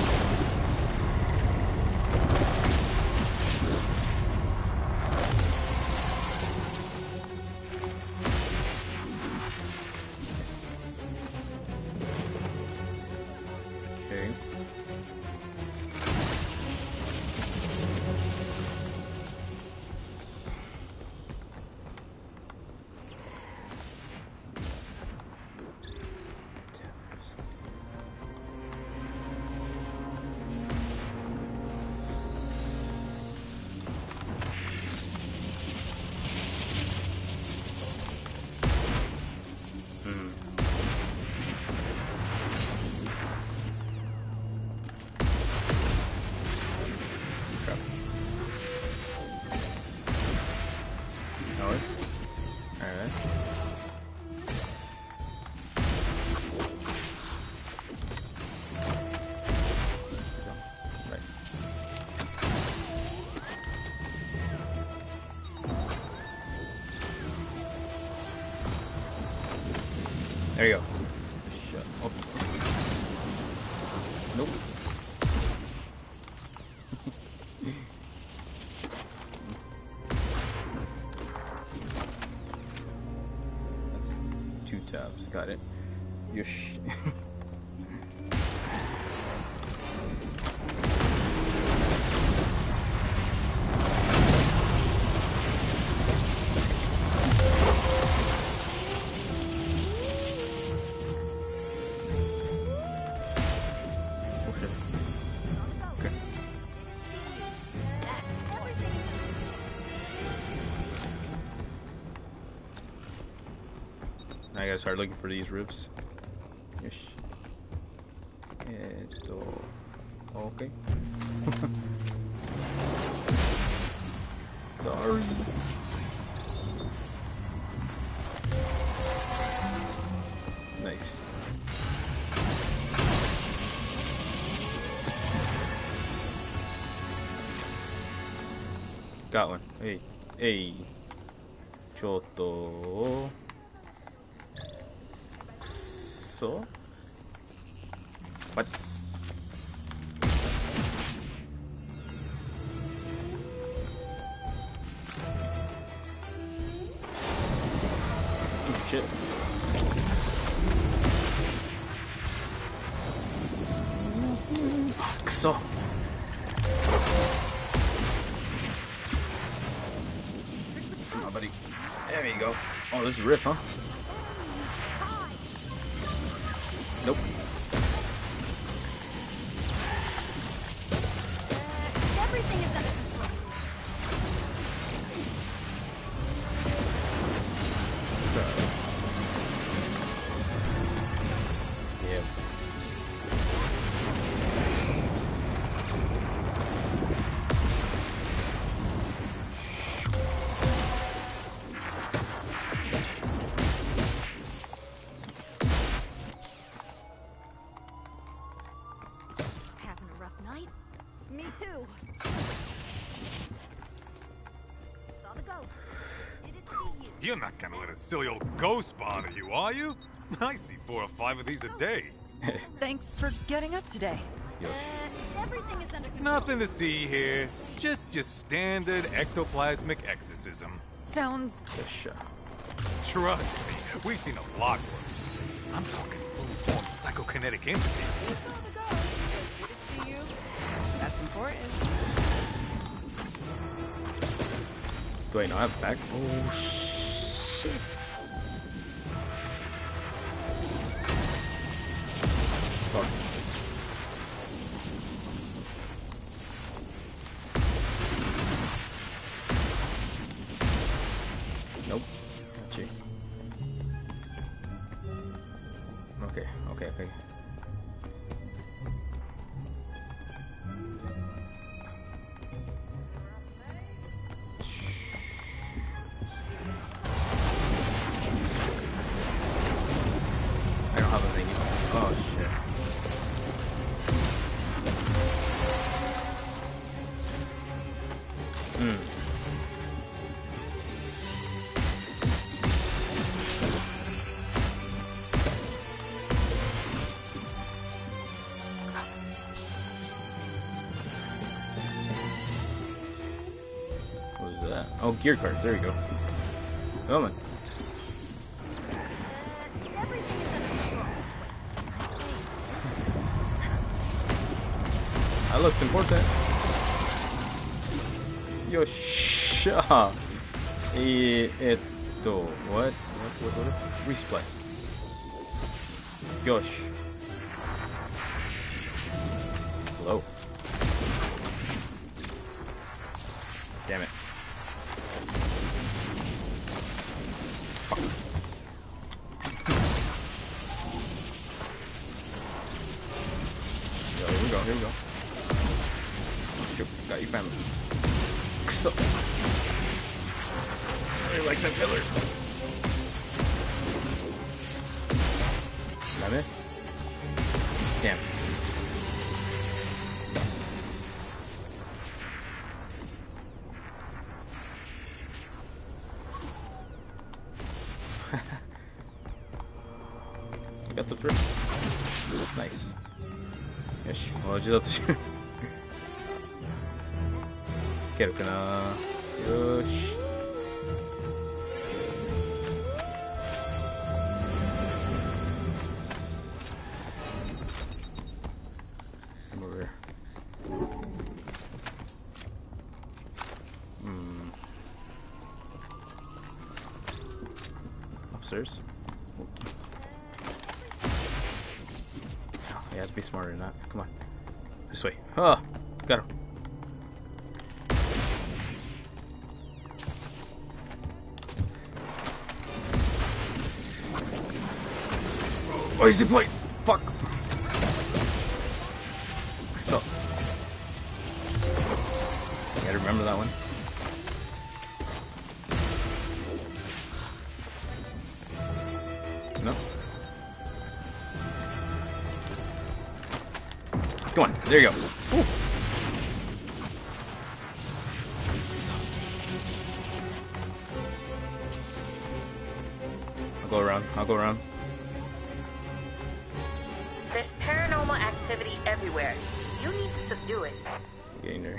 There you go. Shut up. Nope. That's 2 tabs. Got it. Yosh. I gotta start looking for these ribs. Yes. Okay. Sorry. Nice. Got one. Hey. Hey. Choto. So? What? Oh, shit. So. Come on, buddy. There you go. Oh, this is Riff, huh? Nope. Everything is under control. Yeah. Having a rough night? Me too. Saw the ghost. Didn't see you. You're not gonna let a silly old ghost bother you, are you? I see 4 or 5 of these a day. Thanks for getting up today. Everything is under control. Nothing to see here. Just your standard ectoplasmic exorcism. Sounds... Trust me, we've seen a lot worse. I'm talking full-form psychokinetic entities. See you. That's important. Wait, no, I have back. Oh, shit. Fuck. Nope. Gotcha. Okay, okay, okay. I don't have a thing. Oh shit. What was that? Oh, gear card. There you go. Oh man. That looks important. Yosha. What? Resupply. Yosh. Hello. Damn it. Fuck. Yo, here we go, here we go. Shoot, got you, family. So. He likes that pillar. Damn it. Damn. up the first. Nice. Yes. Well, just up the. Quero que na. Yosh. Come over here. Upstairs. Oh, yeah, have to be smarter than that. Come on. This way. Oh, got him. Oh, he's deployed! Fuck! Stop. Gotta remember that one. No? Come on, there you go. Ooh. I'll go around. There's paranormal activity everywhere. You need to subdue it. Getting there.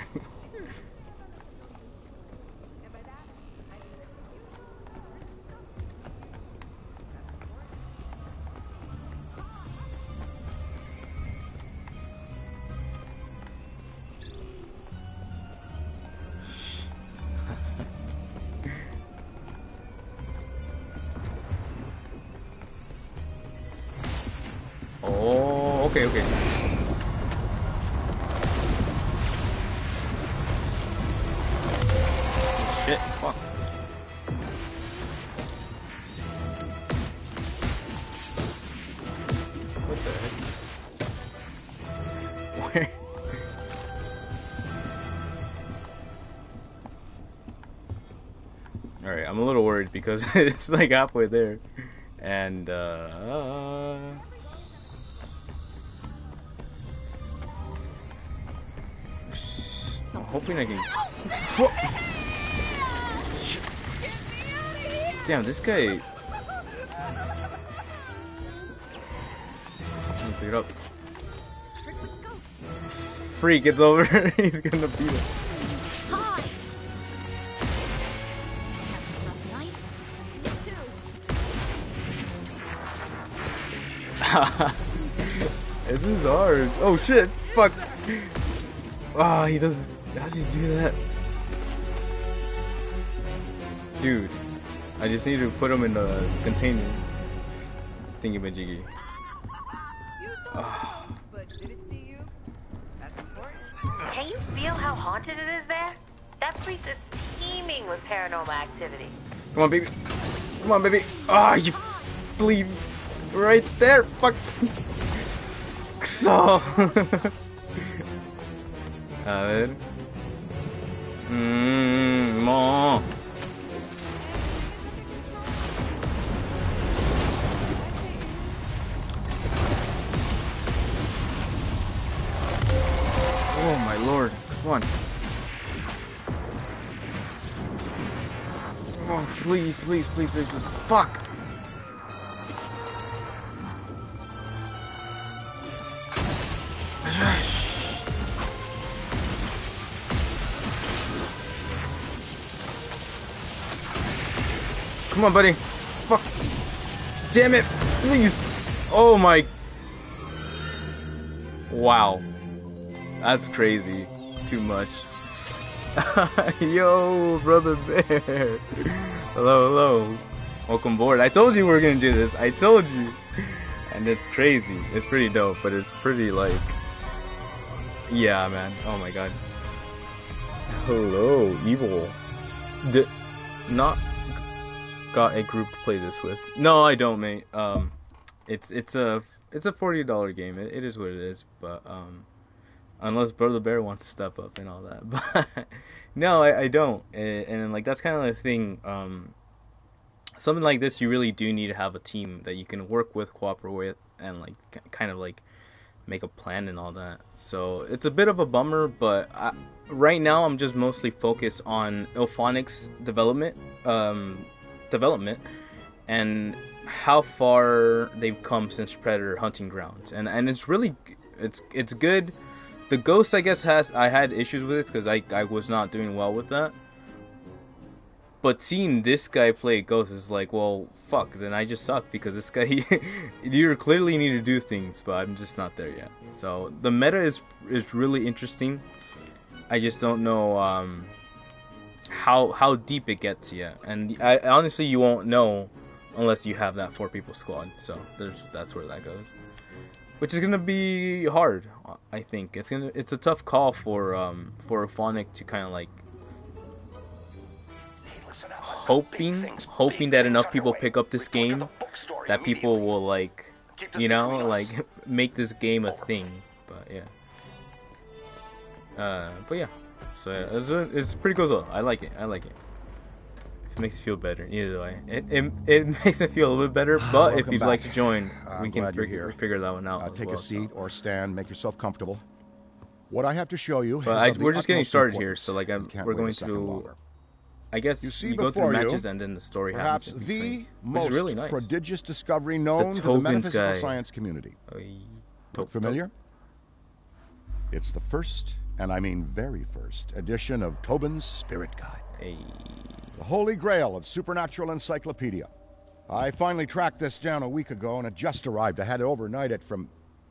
Oh, okay. Shit, fuck. What the heck? Where? Alright, I'm a little worried because it's like halfway there. And, I'm hoping I can. Damn, this guy. Pick it up. Freak, it's over. He's gonna beat us. This is hard. Oh shit! Fuck! Ah, he doesn't. How'd you do that? Dude, I just need to put him in the container. Thingy-majiggy. Can you feel how haunted it is there? That place is teeming with paranormal activity. Come on, baby. Come on, baby. Ah, you. Please. Right there. Fuck. So. A ver. No. Oh my lord. Come on. Oh, please. Fuck. Come on, buddy. Fuck. Damn it. Please. Oh my. Wow. That's crazy. Too much. Yo, brother bear. Hello. Welcome aboard. I told you we were gonna do this. I told you. And it's crazy. It's pretty dope, but it's pretty like. Yeah, man. Oh my god. Hello, evil. Not got a group to play this with. No, I don't, mate. It's a $40 game. It is what it is. But unless Brother Bear wants to step up and all that. But no, I don't. And like that's kind of the thing. Something like this, you really do need to have a team that you can work with, cooperate with, and like kind of like make a plan and all that. So it's a bit of a bummer, but right now I'm just mostly focused on IllFonic's development, and how far they've come since Predator Hunting Grounds, and it's really it's good. The Ghost, I guess, I had issues with it because I was not doing well with that. But seeing this guy play Ghost is like, well, fuck, then I just suck because this guy, you clearly need to do things, but I'm just not there yet. So the meta is really interesting. I just don't know how deep it gets yet, and honestly, you won't know unless you have that 4-people squad. So that's where that goes, which is gonna be hard. I think it's a tough call for Phonic to kind of like hoping that enough people pick up this game that people will like, you know, like make this game a thing. But yeah, so it's pretty cool though. I like it. It makes you feel better. Either way, it makes it feel a little bit better. But if you'd like to join, we can figure that one out. Take a seat or stand. Make yourself comfortable. What I have to show you. But we're just getting started here, so like we're going through. I guess you go through matches and then the story happens. Perhaps the most which is really nice. Prodigious discovery known to the metaphysical science community. Look familiar? It's the first, and I mean very first, edition of Tobin's Spirit Guide. The Holy Grail of Supernatural Encyclopedia. I finally tracked this down a week ago, and it just arrived. I had to overnight it from...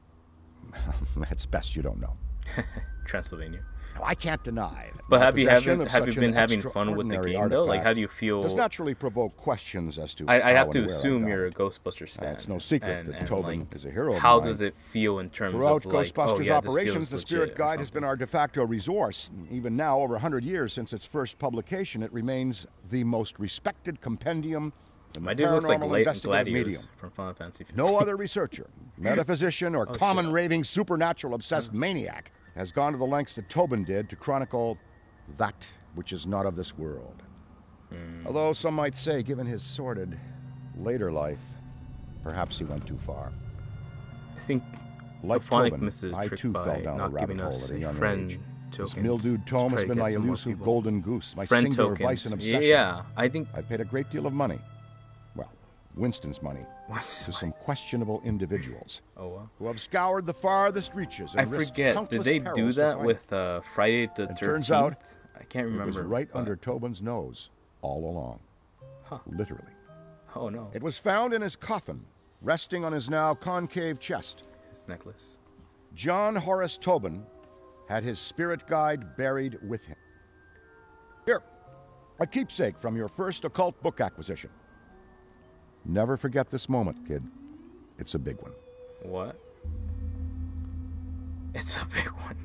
It's best you don't know. Transylvania. Now, I can't deny that. But have you been having fun with the game though? Like, how do you feel? Does naturally provoke questions as to. I have to assume you're a Ghostbusters fan. It's no secret that Tobin is a hero of how mine. does it feel in terms Throughout of like, Ghostbusters operations, the Spirit Guide has been our de facto resource. Even now, over 100 years since its first publication, it remains the most respected compendium in the paranormal investigative medium. From Final Fantasy 15. No other researcher, metaphysician, or common raving supernatural obsessed maniac has gone to the lengths that Tobin did to chronicle that which is not of this world. Although some might say, given his sordid later life, perhaps he went too far. I think like Tobin, I too fell down a rabbit hole at a young age. This mildewed tome has been my elusive golden goose, my singular vice and obsession. Yeah, I think I paid a great deal of money. Well, Winston's money. To some questionable individuals who have scoured the farthest reaches and risked countless did they do that with Friday the 13th? Turns out, I can't remember. It was right under Tobin's nose all along. Literally. Oh no. It was found in his coffin, resting on his now concave chest. His necklace. John Horace Tobin had his spirit guide buried with him. Here, a keepsake from your first occult book acquisition. Never forget this moment, kid. It's a big one. What? It's a big one.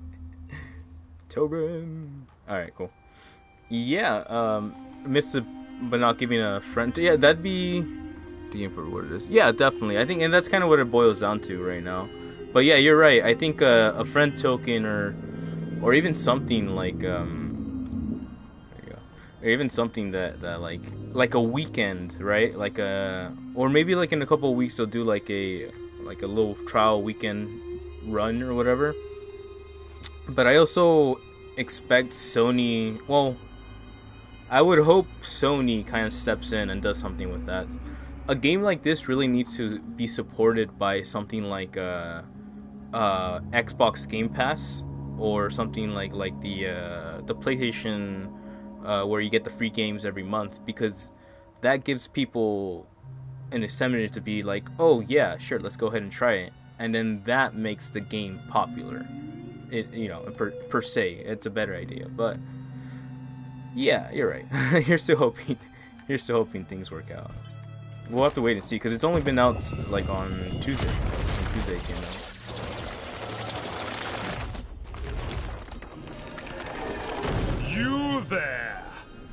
Tobin. Alright, cool. Yeah, Mr. But not giving a friend. Yeah, that'd be the game for what it is. Yeah, definitely. I think, and that's kind of what it boils down to right now. But yeah, you're right. I think a friend token or even something like there you go. Or even something that like a weekend, right? Like or maybe like in a couple of weeks they'll do like a little trial weekend run or whatever. But I also expect Sony, well, I would hope Sony kind of steps in and does something with that. A game like this really needs to be supported by something like Xbox Game Pass or something like the PlayStation where you get the free games every month, because that gives people an incentive to be like, oh yeah, sure, let's go ahead and try it, and then that makes the game popular. It, you know, per se, it's a better idea. But yeah, you're right. Here's to hoping things work out. We'll have to wait and see, because it's only been out like on Tuesday. Tuesday it came out. You there?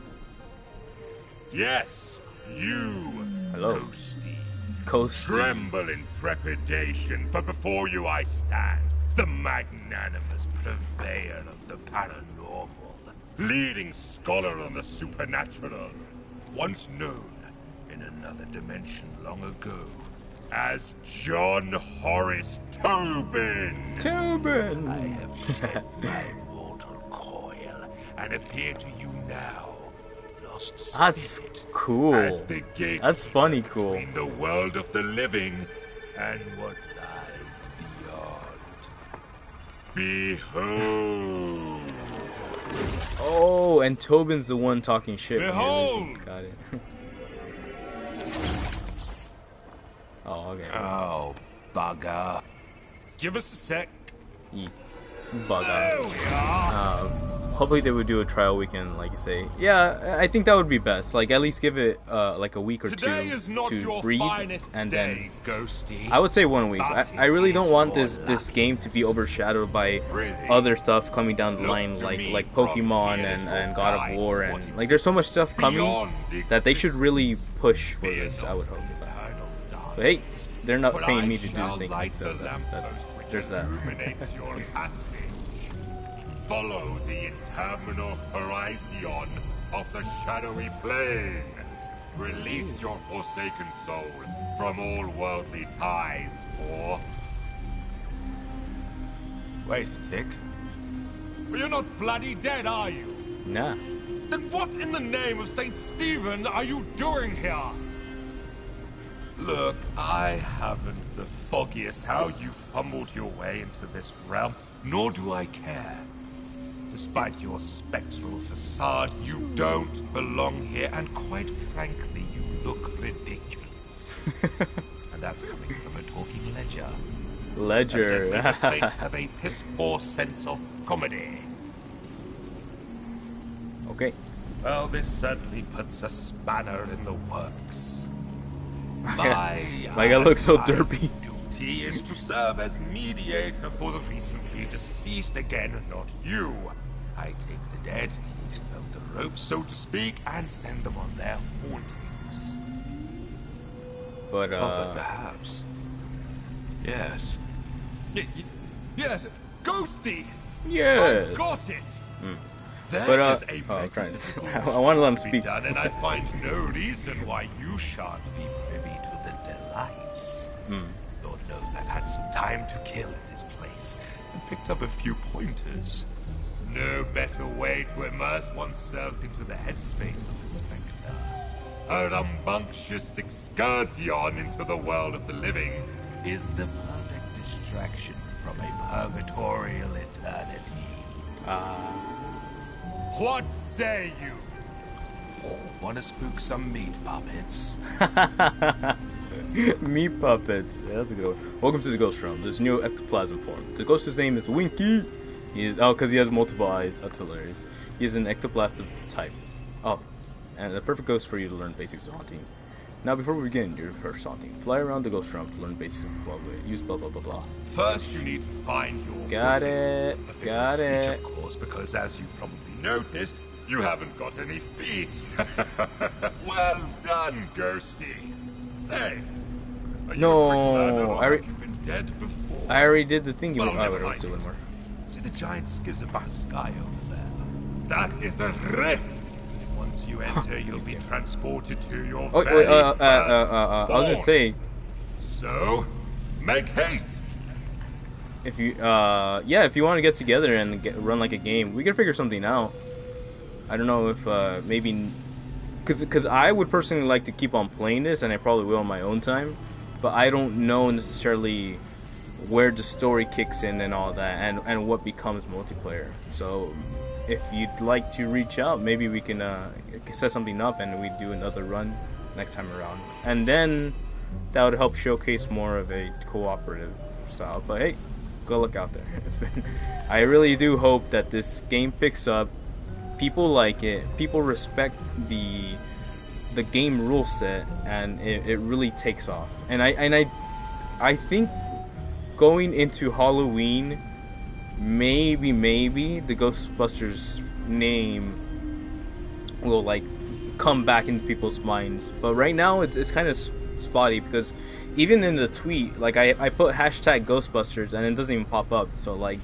Yes, you. Hello. Coasty. Tremble in trepidation, for before you I stand, the magnanimous purveyor of the paranormal, leading scholar on the supernatural, once known in another dimension long ago as John Horace Tobin. Tobin! I have shed my mortal coil and appear to you now, lost That's spirit. cool. As the gate That's funny cool. between the world of the living and what lies beyond. Behold. Oh, and Tobin's the one talking shit. Behold! Got it. Oh, okay. Oh, bugger. Give us a sec. Bugger. Hopefully they would do a trial weekend, like you say. Yeah, I think that would be best. Like, at least give it like a week or Today two is not to your breathe, finest and day, then Ghosty. I would say 1 week. But I really it don't is want your this game to be overshadowed by Really? other stuff coming down the Look line, to like me Pokemon from here, and little God of guide War, to and what like there's so much stuff coming beyond that they should really push for Fear this. not I would hope. eternal dark. But hey, they're not But paying I me to do the shall thinking, light so the that's lamppost which there's that. illuminates your passage. Follow the interminable horizon of the shadowy plane. Release your forsaken soul from all worldly ties, for... Wait a tick. Well, you're not bloody dead, are you? Nah. Then what in the name of St. Stephen are you doing here? Look, I haven't the foggiest how you fumbled your way into this realm, nor do I care. Despite your spectral facade, you don't belong here, and quite frankly, you look ridiculous. And that's coming from a talking ledger. Ledger. Evidently, the fates have a piss-poor sense of comedy. Okay. Well, this certainly puts a spanner in the works. My guy looks so derpy. Duty is to serve as mediator for the recently deceased again, not you. I take the dead, teach them the ropes, so to speak, and send them on their hauntings. But but perhaps. Yes. Yes, Ghosty! Yes. I've got it! There But, is a I'm trying metaphysical to. I want to let him to be speak. done, and I find no reason why you shan't be privy to the delights. Lord knows I've had some time to kill in this place, and picked up a few pointers. No better way to immerse oneself into the headspace of the Spectre. A rambunctious excursion into the world of the living is the perfect distraction from a purgatorial eternity. What say you? Want to spook some meat puppets? Meat puppets. Yeah, that's a good one. Welcome to the Ghost Realm. There's new ectoplasm form. The ghost's name is Winky. Because he has multiple eyes. That's hilarious. He's an ectoplasm type. Oh, and the perfect ghost for you to learn basics of haunting. Now, before we begin your first haunting, fly around the Ghost Realm to learn basics of blah blah. Use blah blah blah blah. First, you need to find your Got footing. it. A figure Got of speech, it. of course, because as you've probably noticed, you haven't got any feet. Well done, Ghosty. Say, are you No, a quick learner, or I have you been dead before? I already did the thing. Well, Oh, never wait, let's mind do one it. more. See the giant schism by the sky over there? That is a rift. Once you enter, you'll be transported to your Oh, very wait, I first was gonna haunt. say, So, make haste. if you, yeah, if you want to get together and run like a game, we can figure something out. I don't know if, maybe, because I would personally like to keep on playing this, and I probably will on my own time, but I don't know necessarily where the story kicks in and all that, and what becomes multiplayer. So, if you'd like to reach out, maybe we can set something up and we do another run next time around. And then that would help showcase more of a cooperative style. But hey, go look out there. I really do hope that this game picks up. People like it. People respect the game rule set, and it really takes off. And I think going into Halloween, maybe the Ghostbusters name will like come back into people's minds. But right now it's kind of spotty, because even in the tweet, like I put hashtag Ghostbusters and it doesn't even pop up. So like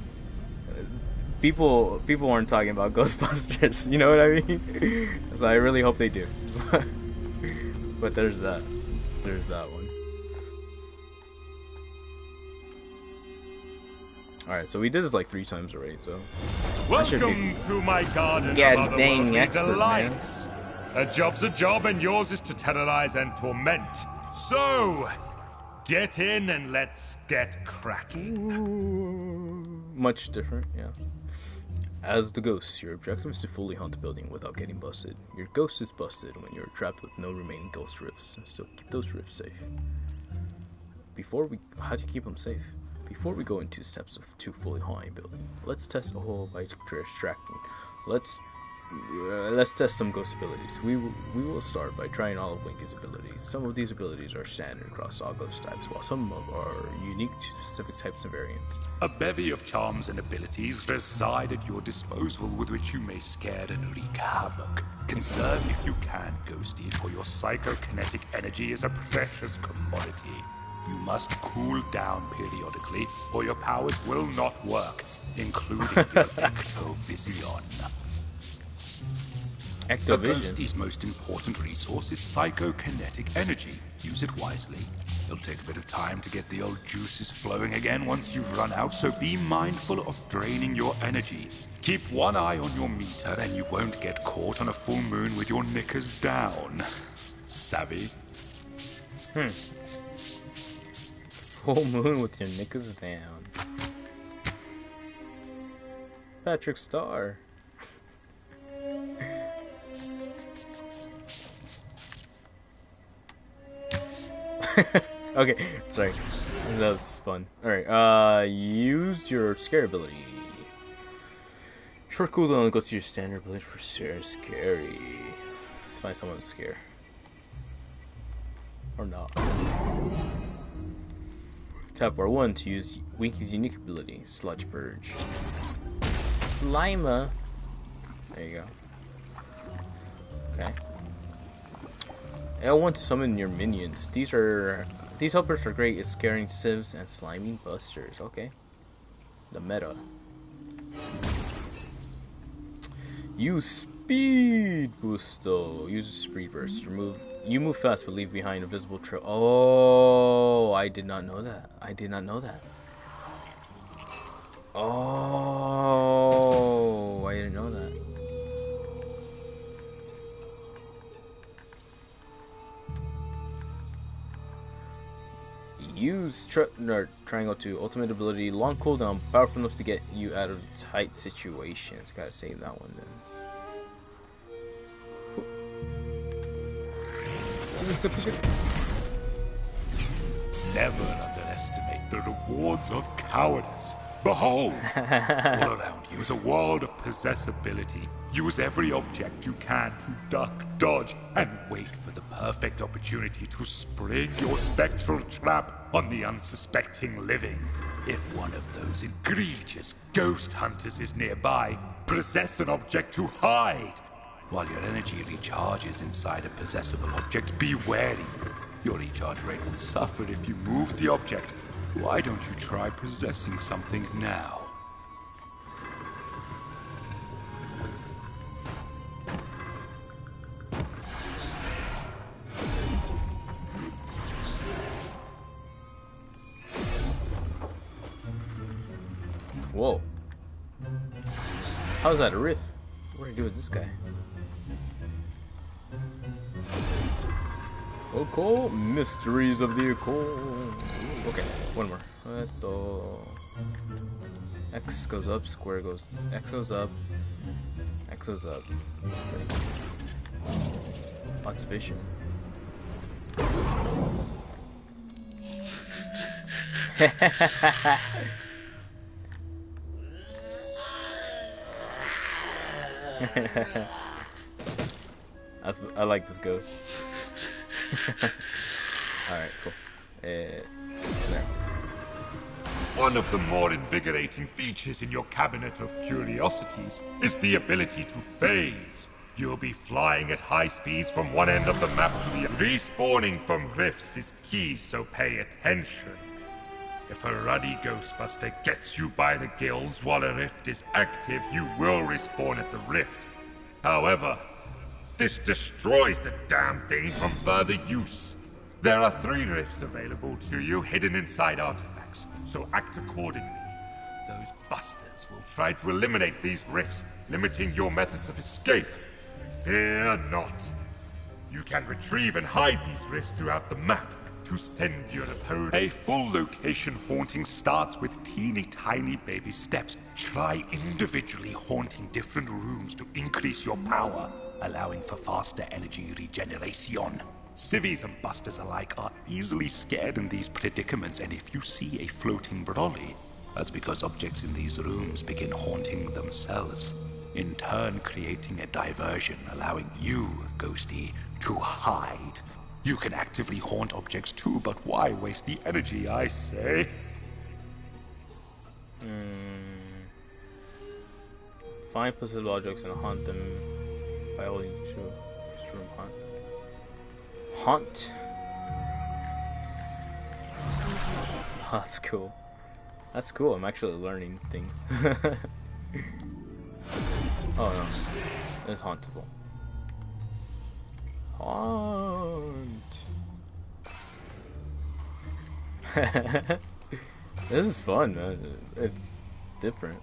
people aren't talking about Ghostbusters. You know what I mean? So I really hope they do. But there's that one. Alright, so we did this like 3 times already, so... Welcome to my garden God of dang otherworldly expert, delights. A job's a job, and yours is to terrorize and torment. So, get in and let's get cracking. Much different, yeah. As the ghost, your objective is to fully haunt the building without getting busted. Your ghost is busted when you're trapped with no remaining ghost rifts, so keep those rifts safe. How do you keep them safe? Before we go into steps to fully haunt a building, let's test by distracting. Let's test some ghost abilities. We will start by trying all of Winky's abilities. Some of these abilities are standard across all ghost types, while some are unique to specific types and variants. A bevy of charms and abilities reside at your disposal with which you may scare and wreak havoc. Conserve if you can, Ghosty, for your psychokinetic energy is a precious commodity. You must cool down periodically, or your powers will not work, including your Ectovision. A Ghosty's most important resource is psychokinetic energy. Use it wisely. It'll take a bit of time to get the old juices flowing again once you've run out, so be mindful of draining your energy. Keep one eye on your meter and you won't get caught on a full moon with your knickers down. Savvy? Full moon with your knickers down. Patrick Star. Okay, sorry. That was fun. Alright, use your scare ability. Short cooldown goes to your standard ability for scary. Let's find someone to scare. Or not. Tap R1 to use Winky's unique ability, Sludge Purge. Slima. There you go. Okay. L1 to summon your minions. These helpers are great at scaring civs and slimy busters. Okay. The meta. Use Speed Boost though. Use Speed Burst. You move fast but leave behind a visible trail. Oh, I did not know that. Oh, I didn't know that. Use triangle to ultimate ability, long cooldown, powerful enough to get you out of tight situations. Gotta save that one then. Never underestimate the rewards of cowardice. Behold! All around you is a world of possessibility. Use every object you can to duck, dodge, and wait for the perfect opportunity to spring your spectral trap on the unsuspecting living. If one of those egregious ghost hunters is nearby, possess an object to hide. While your energy recharges inside a possessible object, be wary. Your recharge rate will suffer if you move the object. Why don't you try possessing something now? Whoa. How's that a riff? What do I do with this guy? Occult mysteries of the occult. Okay, one more. X goes up, square goes. X goes up. X goes up. Lots of vision. I like this ghost. Alright, cool. There. One of the more invigorating features in your cabinet of curiosities is the ability to phase. You'll be flying at high speeds from one end of the map to the other. Respawning from rifts is key, so pay attention. If a ruddy Ghostbuster gets you by the gills while a rift is active, you will respawn at the rift. However, this destroys the damn thing from further use. There are 3 rifts available to you hidden inside artifacts, so act accordingly. Those busters will try to eliminate these rifts, limiting your methods of escape. Fear not. You can retrieve and hide these rifts throughout the map to send your opponent. A full location haunting starts with teeny tiny baby steps. Try individually haunting different rooms to increase your power, allowing for faster energy regeneration. Civvies and busters alike are easily scared in these predicaments, and if you see a floating brolly, that's because objects in these rooms begin haunting themselves, in turn creating a diversion, allowing you, Ghosty, to hide. You can actively haunt objects too, but why waste the energy, I say? Find possible objects and haunt them by holding to room haunt. Haunt. Oh, that's cool. That's cool. I'm actually learning things. Oh no, it's hauntable. Haunt. This is fun, man. It's different.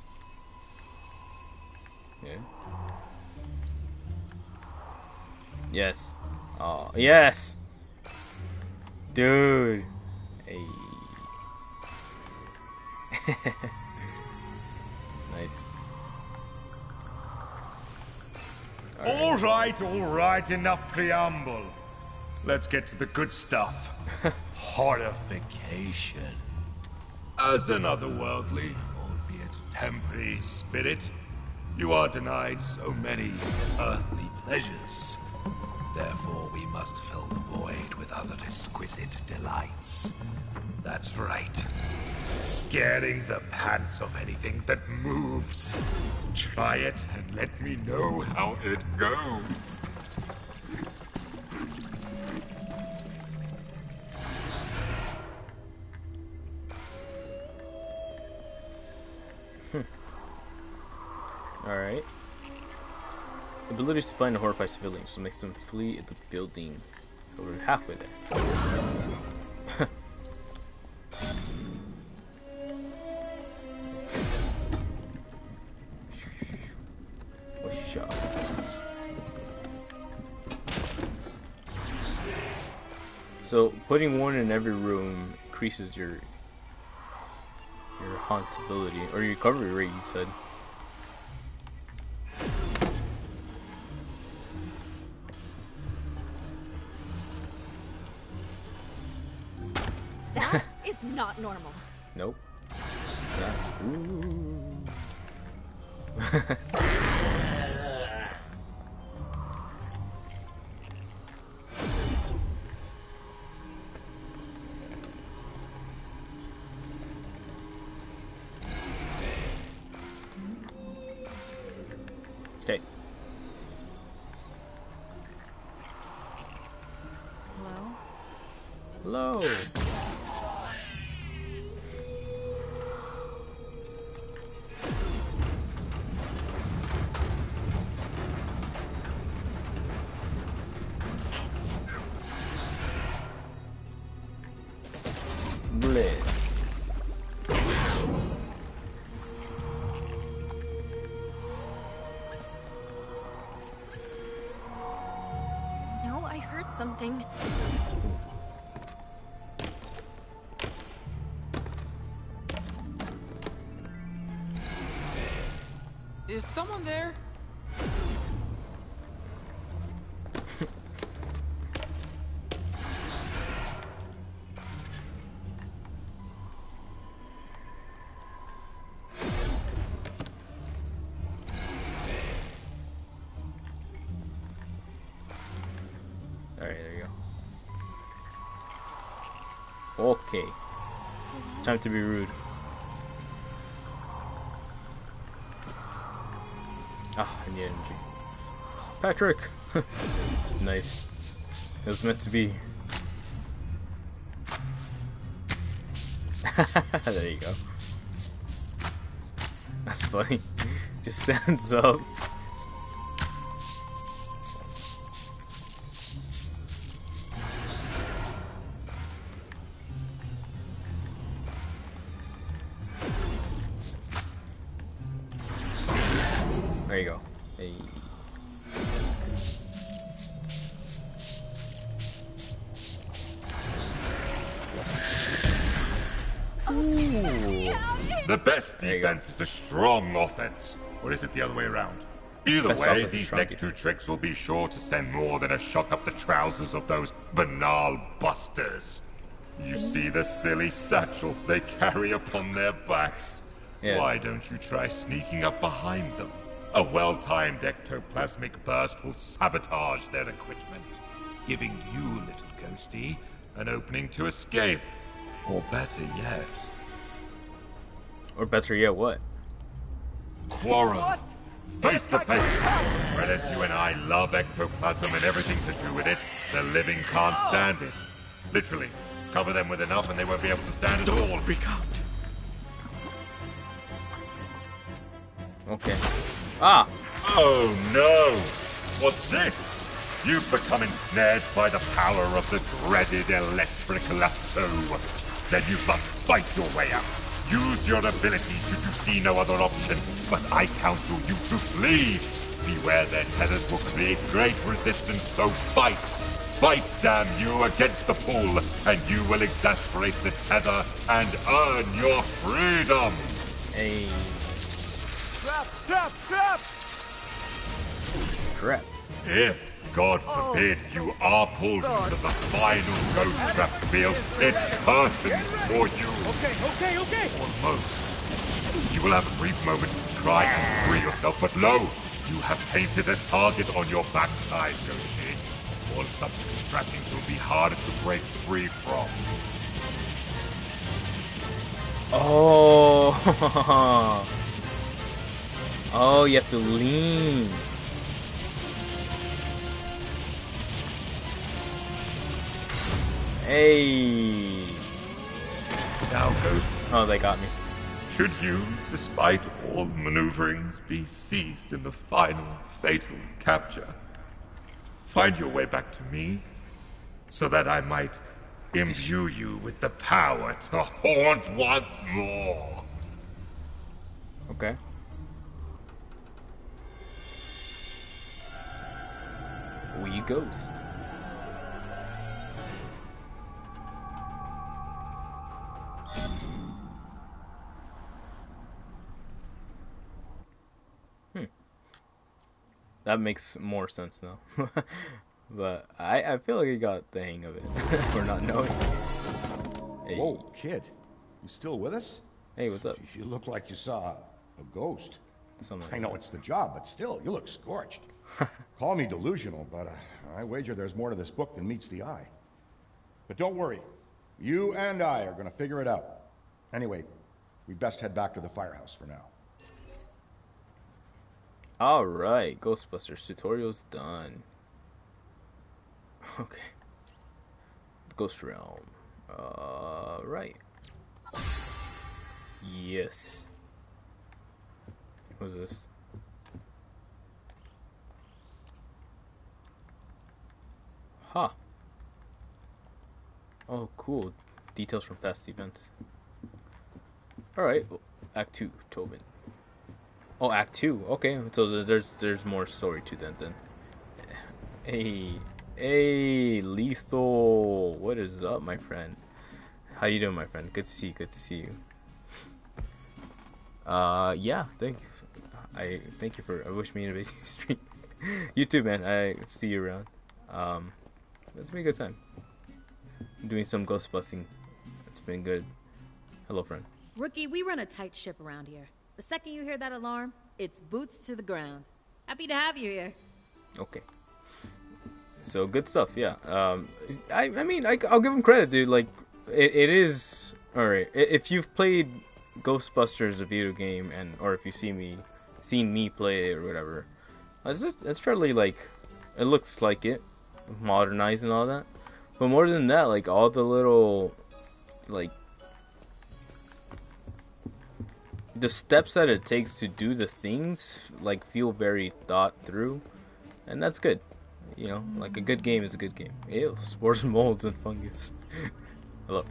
Yeah. Yes. Oh, yes! Dude! Hey. Nice. All right, enough preamble. Let's get to the good stuff. Horrification. As an otherworldly, albeit temporary spirit, you are denied so many earthly pleasures. Therefore, we must fill the void with other exquisite delights. That's right. Scaring the pants off anything that moves. Try it and let me know how it goes. Alright. Abilities to find and horrify civilians, so makes them flee the building. So we're halfway there. So putting one in every room increases your hauntability or your recovery rate, you said. That is not normal. Nope. Ooh. Okay. Hello? Hello. Bleh. No, I heard something. Is someone there? Alright, there you go. Okay. Time to be rude. Ah, I need energy. Patrick! Nice. It was meant to be. There you go. That's funny. Just stands up. There you go. Hey. The best defense is a strong offense. Or is it the other way around? Either way, these next two tricks will be sure to send more than a shock up the trousers of those banal busters. You see the silly satchels they carry upon their backs? Yeah. Why don't you try sneaking up behind them? A well-timed ectoplasmic burst will sabotage their equipment, giving you, little ghosty, an opening to escape. Or better yet... Or better yet, what? Quarrel. Face to face. Whereas you and I love ectoplasm and everything to do with it, the living can't stand it. Literally. Cover them with enough and they won't be able to stand it all. Don't freak out. Okay. Ah! Oh no! What's this? You've become ensnared by the power of the dreaded electric lasso. Then you must fight your way out. Use your ability should you see no other option, but I counsel you to flee. Beware their tethers will create great resistance, so fight! Fight, damn you, against the pull, and you will exasperate the tether and earn your freedom! Hey. Trap! Trap! Trap! Trap. If, God forbid, you are pulled into the final ghost trap field, it's curtains for you. Okay. Almost. You will have a brief moment to try and free yourself, but lo! You have painted a target on your backside, Ghosty. All subsequent trappings will be harder to break free from. Oh! Oh, you have to lean. Hey! Now, Ghost. Oh, they got me. Should you, despite all maneuverings, be seized in the final, fatal capture, find your way back to me, so that I might imbue you with the power to haunt once more. Okay. We ghost. That makes more sense now. But I feel like I got the hang of it. For not knowing. Hey. Whoa, kid. You still with us? Hey, what's up? You look like you saw a ghost. Something I know it's the job, but still, you look scorched. Call me delusional, but I wager there's more to this book than meets the eye. But don't worry. You and I are going to figure it out. Anyway, we best head back to the firehouse for now. Alright, Ghostbusters tutorial's done. Okay. Ghost Realm. Right. Yes. What's this? Huh. Oh, cool. Details from past events. Alright. Act 2, Tobin. Oh, Act 2. Okay, so there's more story to that then. Hey, Lethal. What is up, my friend? How you doing, my friend? Good to see you. Yeah, thank you for wish me an amazing stream. You too, man. I see you around. It's been a good time. Doing some ghost busting. It's been good. Hello, friend. Rookie, we run a tight ship around here. The second you hear that alarm, it's boots to the ground. Happy to have you here. Okay. So good stuff, yeah. I mean, I'll give him credit, dude. Like, it is alright. If you've played Ghostbusters, a video game, or if you seen me play it or whatever, it's fairly like, it looks like it, modernized and all that. But more than that, like all the little, like, the steps that it takes to do the things, like, feel very thought through, and that's good. You know, like a good game is a good game. Ew, spores, molds, and fungus. Hello.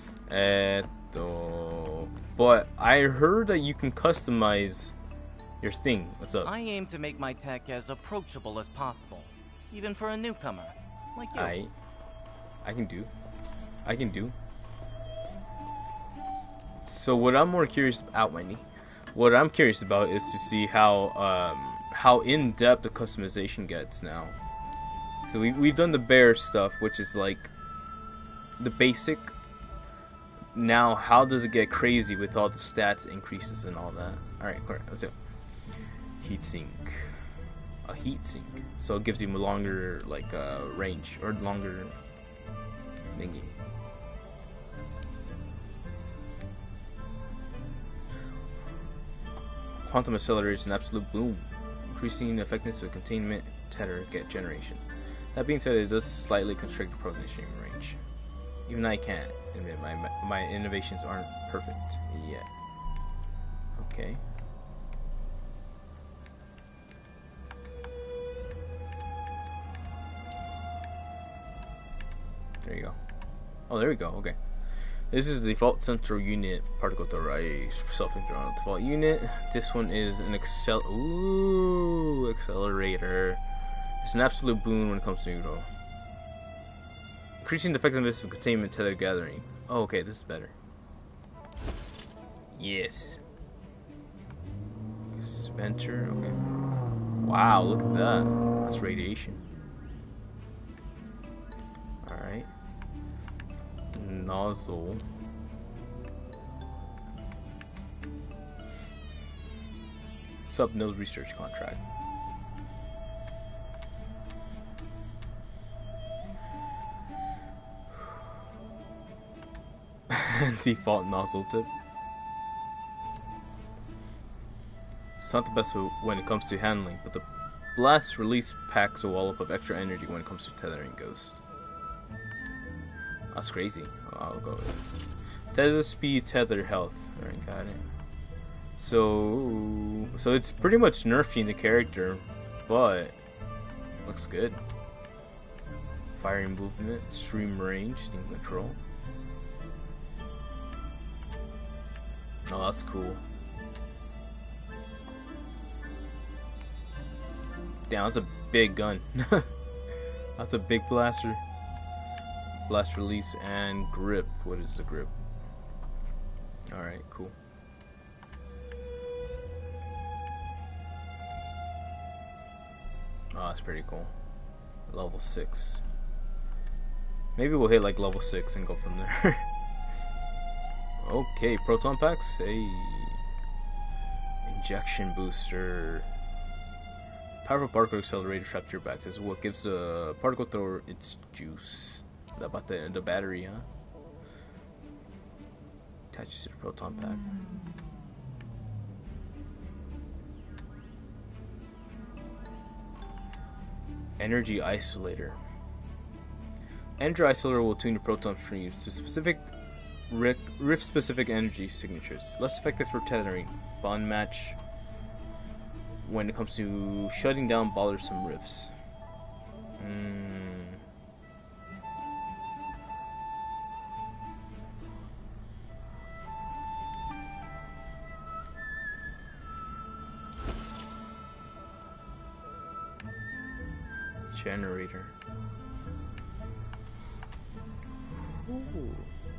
But I heard that you can customize your thing. What's up? I aim to make my tech as approachable as possible, even for a newcomer like you. I can do. So what I'm more curious about, my knee. What I'm curious about is to see how in depth the customization gets now. So we've done the bear stuff, which is like the basic. Now, how does it get crazy with all the stats increases and all that? All right, let's do heatsink. A heatsink, so it gives you a longer like range or longer thingy. Quantum accelerates an absolute boom, increasing the effectiveness of containment tether get generation. That being said, it does slightly constrict the proton stream range. Even I can't admit my innovations aren't perfect yet. Okay. There you go. Oh, there we go. Okay. This is the default central unit particle thrower. I self-control default unit. This one is an accelerator. It's an absolute boon when it comes to neutral. Increasing the effectiveness of containment tether gathering. Oh, okay, this is better. Yes. Dispenser. Okay. Wow, look at that. That's radiation. All right. Nozzle. Sub-node research contract. Default nozzle tip. It's not the best when it comes to handling, but the blast release packs a wallop of extra energy when it comes to tethering Ghost. That's crazy. I'll go with it. Tether speed, tether health. Alright, got it. So it's pretty much nerfing the character, but looks good. Firing movement, stream range, steam control. Oh, that's cool. Damn, that's a big gun. That's a big blaster. Blast release and grip. What is the grip? Alright, cool. Oh, that's pretty cool. Level 6. Maybe we'll hit like level 6 and go from there. Okay, proton packs. Hey. Injection booster. Powerful particle accelerator trapped to your back. This is what gives the particle thrower its juice. About the battery, huh? Attaches to the proton pack. Energy isolator. Energy isolator will tune the proton streams to specific rift-specific energy signatures. Less effective for tethering. Bond match when it comes to shutting down bothersome rifts. Generator. Ooh.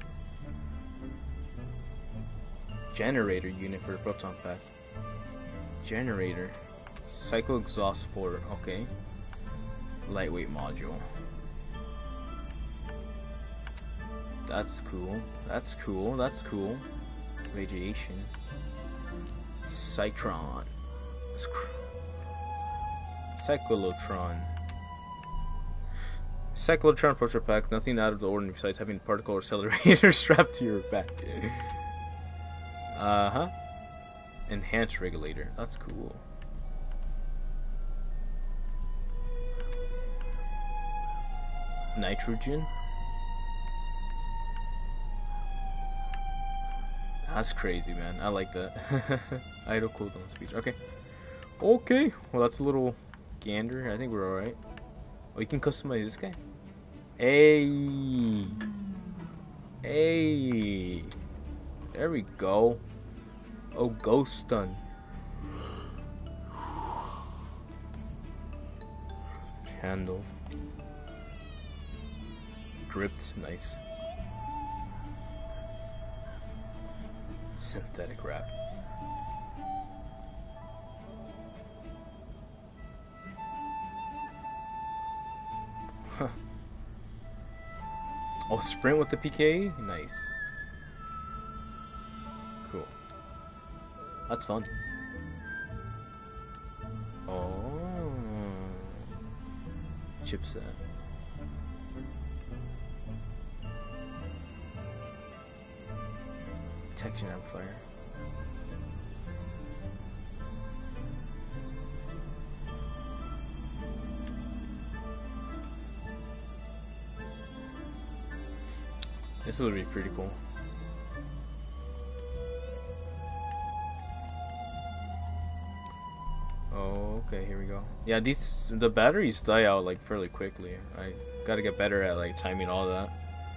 Generator unit for the proton pack. Generator. Cycle exhaust support. Okay. Lightweight module. That's cool. That's cool. That's cool. Radiation. Cyclotron. Cyclotron. Cyclotron proton pack. Nothing out of the ordinary besides having a particle accelerator strapped to your back. Enhanced regulator. That's cool. Nitrogen. That's crazy, man. I like that. Idle cooldown speed. Okay. Okay. Well, that's a little gander. I think we're alright. Oh, you can customize this guy. Hey. Hey. There we go. Oh, ghost stun. Handle. Gripped. Nice. Synthetic wrap. Huh. Oh, sprint with the PK? Nice. Cool. That's fun. Oh. Chipset. Detection amplifier. This would be pretty cool. Oh, okay, here we go. Yeah, the batteries die out like fairly quickly. I gotta get better at like timing all that.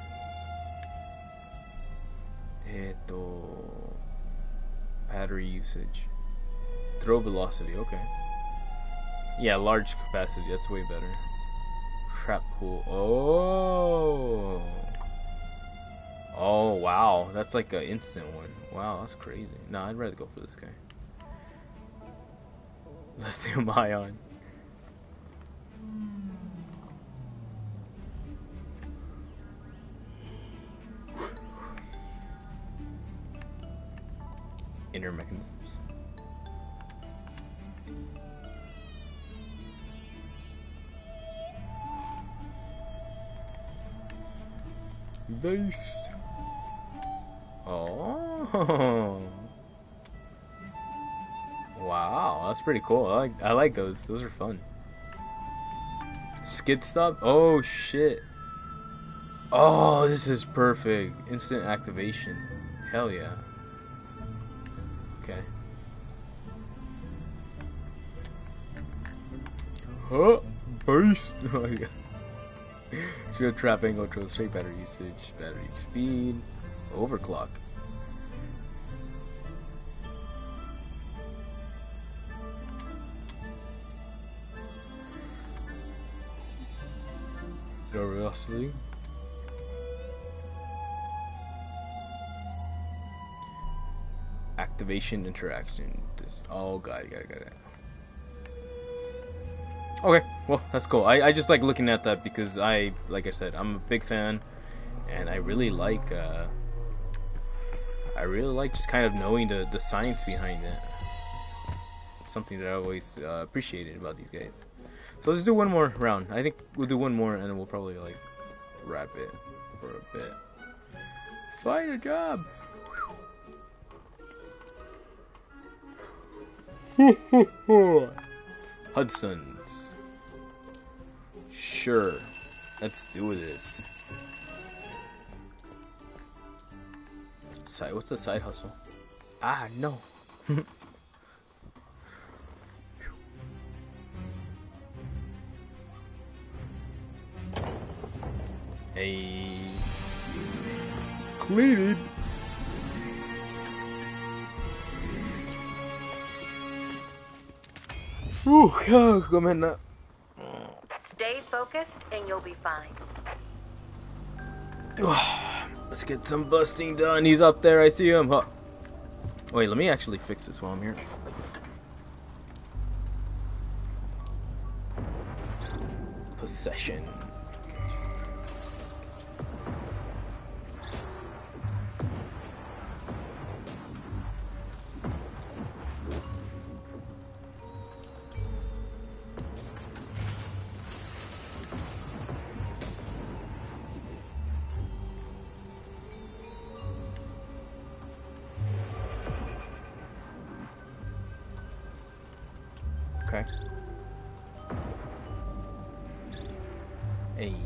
Battery usage. Throw velocity, okay. Yeah, large capacity, that's way better. Trap pool. Oh. Oh, wow. That's like an instant one. Wow, that's crazy. Nah, I'd rather go for this guy. Lithium ion. Inner mechanisms. Based. Oh. Wow, that's pretty cool. I like those. Those are fun. Skid stop? Oh shit. Oh, this is perfect. Instant activation. Hell yeah. Okay. Huh? Burst! Oh my god. Shield trap angle controls straight battery usage, battery speed, overclock. Velocity. Activation interaction. Oh god, got it. Okay, well that's cool. I just like looking at that because like I said, I'm a big fan, and I really like just kind of knowing the science behind it. Something that I always appreciated about these guys. So let's do one more round. I think we'll do one more and then we'll probably like wrap it for a bit. Find a job. Hudson's. Sure. Let's do this. What's the side hustle? Ah, no. Hey. Cleaning. Come in now. Stay focused and you'll be fine. Let's get some busting done. He's up there. I see him. Huh. Wait, let me actually fix this while I'm here. Possession. Okay. Hey.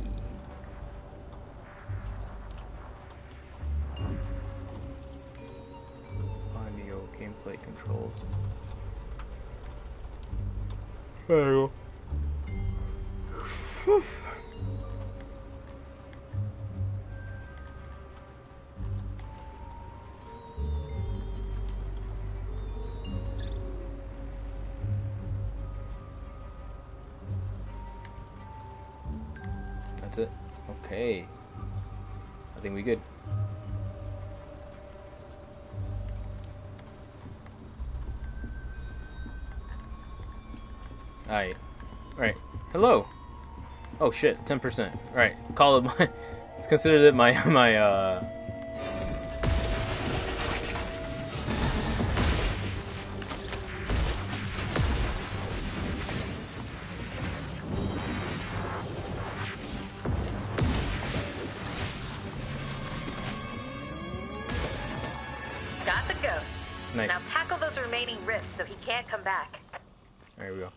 Audio gameplay controls. There you go. That's it. Okay. I think we good. Alright. Alright. Hello. Oh shit, 10%. Alright, call it my... It's considered it my Got the ghost. Nice. Now tackle those remaining rifts so he can't come back. There we go.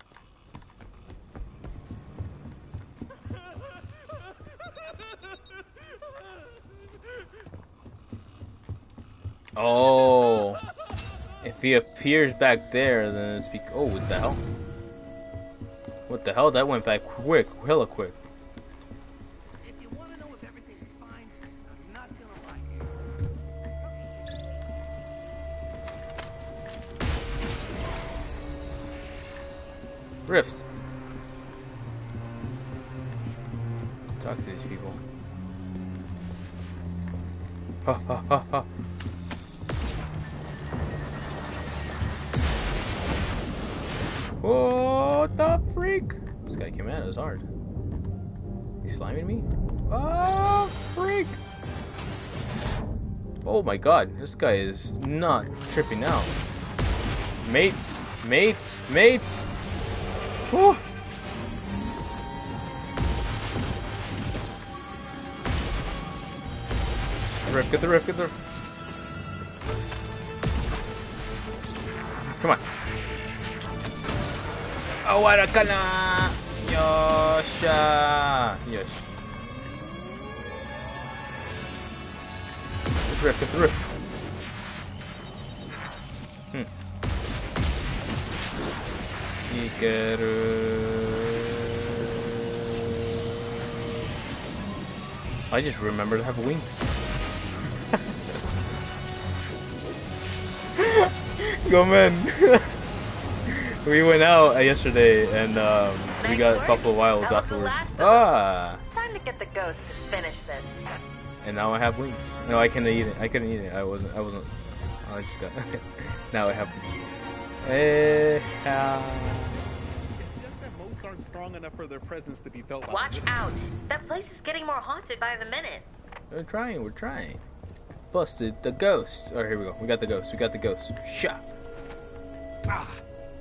Oh, if he appears back there, then it's oh, what the hell? What the hell? That went back quick, hella quick. If you want to know if everything's fine, I'm not gonna lie. Rift. Talk to these people. Ha ha ha ha. What the freak? This guy came at us hard. He's sliming me? Oh, freak! Oh my god, this guy is not tripping out. Mates! Mates! Mates! Whew. Rift, get the rift, get the rift. Come on. Oh, Arakana! Yosha! Yosh. Get the rift, get the rift. I just remember to have wings. Go man. We went out yesterday and we got a couple of wilds afterwards. Ah! Time to get the ghost to finish this. And now I have wings. No, I couldn't eat it. I couldn't eat it. I wasn't. I just got. Now I have wings. It's just that most aren't strong enough for their presence to be felt by Watch out! That place is getting more haunted by the minute. We're trying. We're trying. Busted the ghost. Alright, here we go. We got the ghost. We got the ghost. Shot. Ah.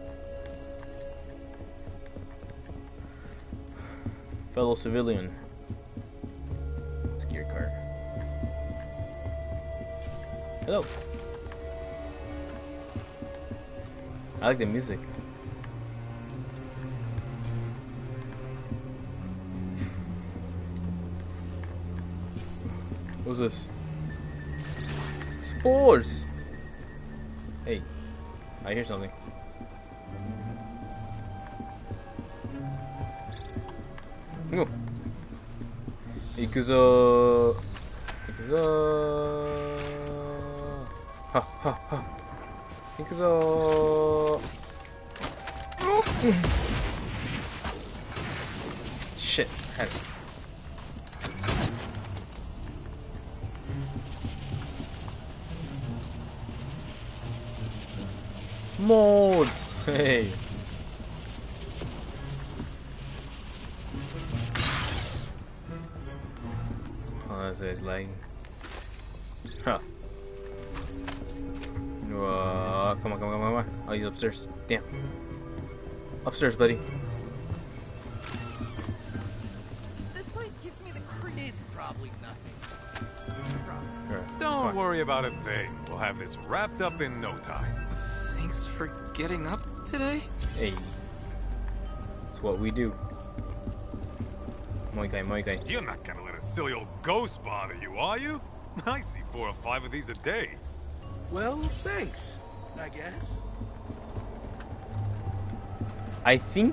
Fellow civilian. Let's gear card. Hello. I like the music. What's this? Spores! Hey, I hear something. No. Ikuzo. Ikuzo. Ha ha ha. Ikuzo. Shit. Had it. Mode. Hey. Oh, this guy's lagging. Huh. Come on, come on, come on, come on. Oh, he's upstairs. Damn. Upstairs, buddy. This place gives me the creeps. It's probably nothing. Don't worry about a thing. We'll have this wrapped up in no time. Thanks for getting up today. Hey. It's what we do. Moikai, moikai. You're not gonna let a silly old ghost bother you, are you? I see 4 or 5 of these a day. Well, thanks, I guess. I think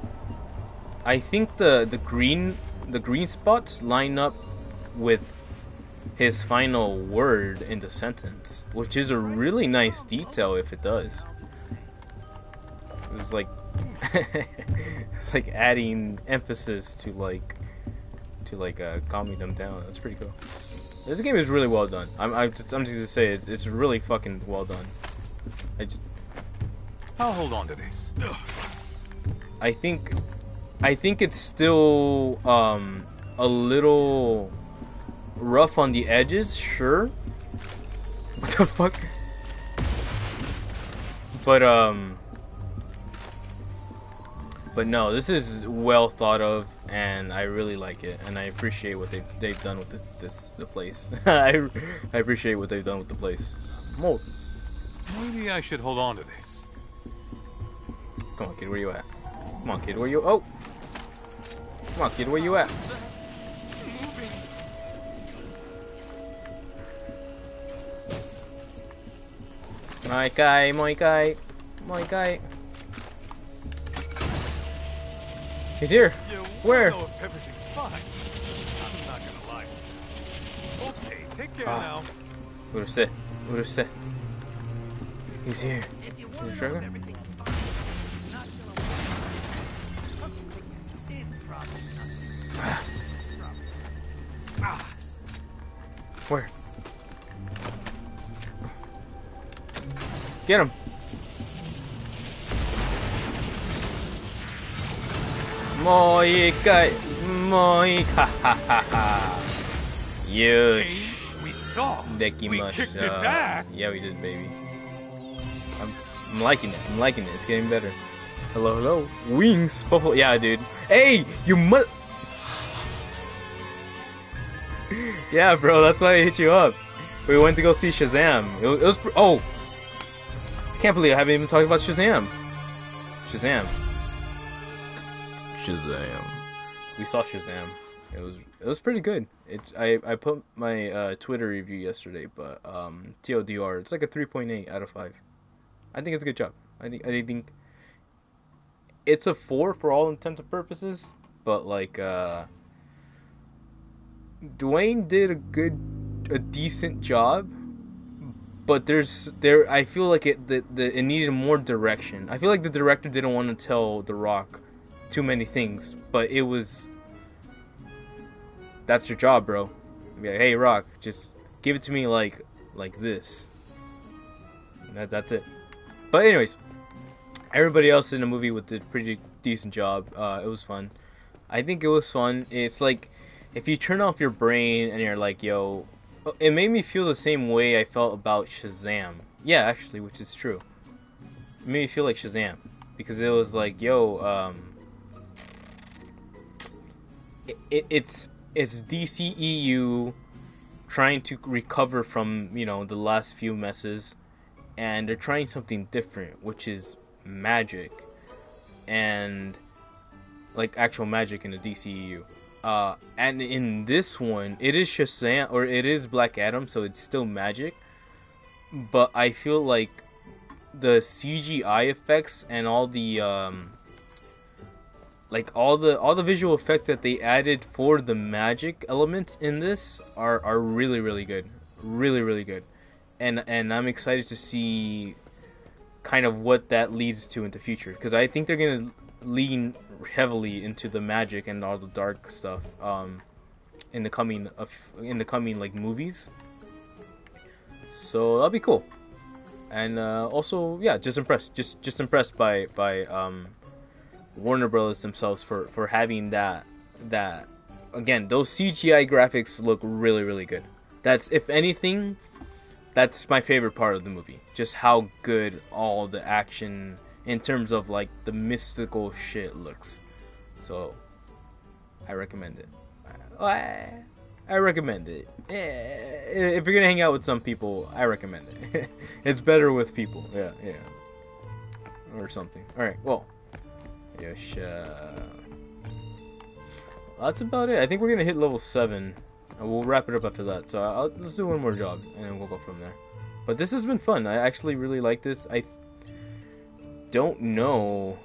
the green spots line up with his final word in the sentence, which is a really nice detail if it does. It's like it's like adding emphasis to calming them down. That's pretty cool. This game is really well done. I'm just gonna say it's really fucking well done. I'll hold on to this. I think it's still a little rough on the edges, sure. What the fuck? But no, this is well thought of, and I really like it, and I appreciate what they've done with the place. I appreciate what they've done with the place. More. Maybe I should hold on to this. Come on, kid, where you at? Come on, kid, where you? Oh, come on, kid, where you at? My guy, my guy, my guy. He's here. Where? Know if everything's fine. I'm not gonna lie. Okay, take care now. What is it? What is it? He's here. Is it Trigger? Where? Get him! Moi guy, moi ha ha ha ha. Yush. We saw. We kicked its ass. Yeah, we did, baby. I'm liking it. I'm liking it. It's getting better. Hello, hello. Wings, buffalo. Yeah, dude. Hey, you must. Yeah, bro. That's why I hit you up. We went to go see Shazam. It was. Oh, I can't believe I haven't even talked about Shazam. Shazam. We saw Shazam. It was pretty good. I put my Twitter review yesterday, but TLDR, it's like a 3.8 out of 5. I think it's a good job. I think it's a 4 for all intents and purposes, but like Dwayne did a decent job, but I feel like it needed more direction. I feel like the director didn't want to tell The Rock too many things, but it was, that's your job, bro. Be like, hey, Rock, just give it to me like this. That's it. But anyways, everybody else in the movie did a pretty decent job. It was fun. I think it was fun. It's like, if you turn off your brain and you're like, yo, it made me feel the same way I felt about Shazam. Yeah, actually, which is true. It made me feel like Shazam, because it was like, yo, it's DCEU trying to recover from, the last few messes, and they're trying something different, which is magic, and like actual magic in the DCEU. And in this one, it is Shazam, or it is Black Adam, so it's still magic, but I feel like the CGI effects and all the all the visual effects that they added for the magic elements in this are really, really good. Really, really good. And I'm excited to see kind of what that leads to in the future, because I think they're going to lean heavily into the magic and all the dark stuff in the coming like movies. So that'll be cool. And also, yeah, just impressed by Warner Brothers themselves for having that again, those CGI graphics look really, really good. That's, if anything, that's my favorite part of the movie. Just how good all the action in terms of like the mystical shit looks. So I recommend it. I recommend it. If you're gonna hang out with some people, I recommend it. It's better with people. Yeah. Or something. Alright, well. Yes, that's about it. I think we're gonna hit level 7, and we'll wrap it up after that. So let's do one more job, and then we'll go from there. But this has been fun. I actually really like this. I don't know.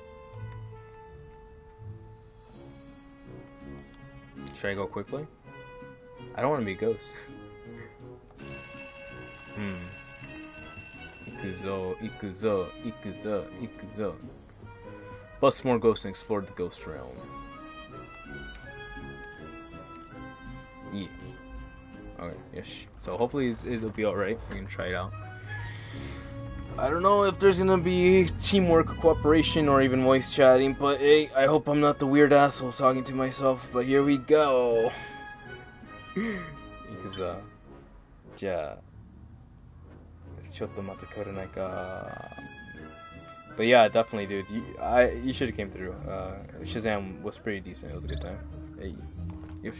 Should I go quickly? I don't want to be a ghost. Ikuzo. Bust more ghosts and explore the ghost realm. Yeah. Okay, yes. So hopefully it'll be alright. We're gonna try it out. I don't know if there's gonna be teamwork, cooperation, or even voice chatting, but hey, I hope I'm not the weird asshole talking to myself, but here we go. But yeah, definitely, dude. You should have came through. Shazam was pretty decent. It was a good time. Hey, yosh.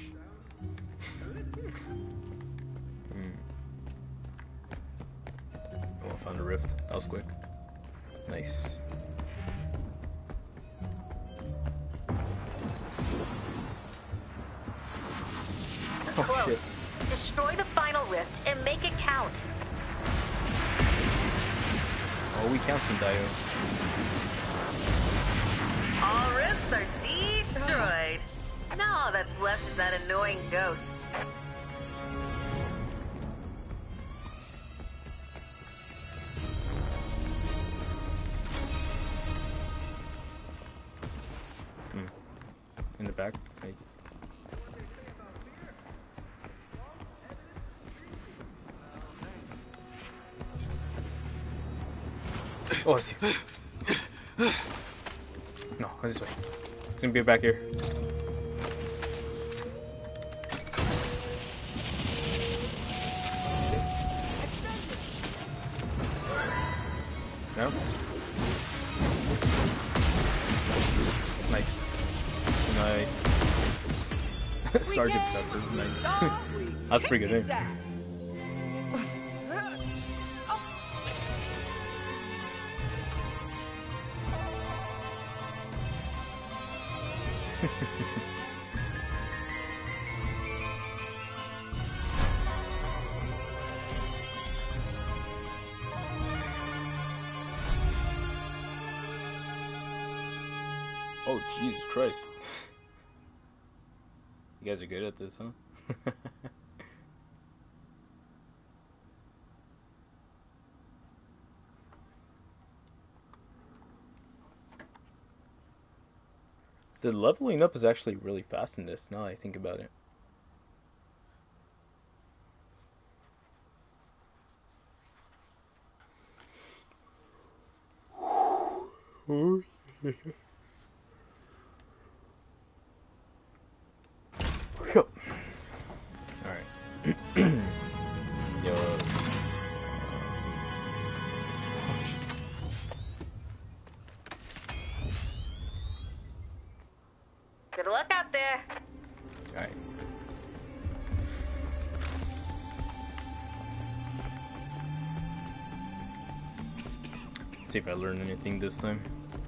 Oh, I found a rift. That was quick. Nice. Close. Shit. Destroy the final rift and make it count. Oh, we counting, Dio. All rifts are destroyed. Now all that's left is that annoying ghost. In the back. Hey. Oh, I see. No, this way. It's gonna be back here. No? Nice. Nice. Sergeant Pepper, nice. That's pretty good, eh? Oh, Jesus Christ. You guys are good at this, huh? The leveling up is actually really fast in this, now that I think about it. Oh, alright. Yo. Good luck out there. Alright. See if I learn anything this time.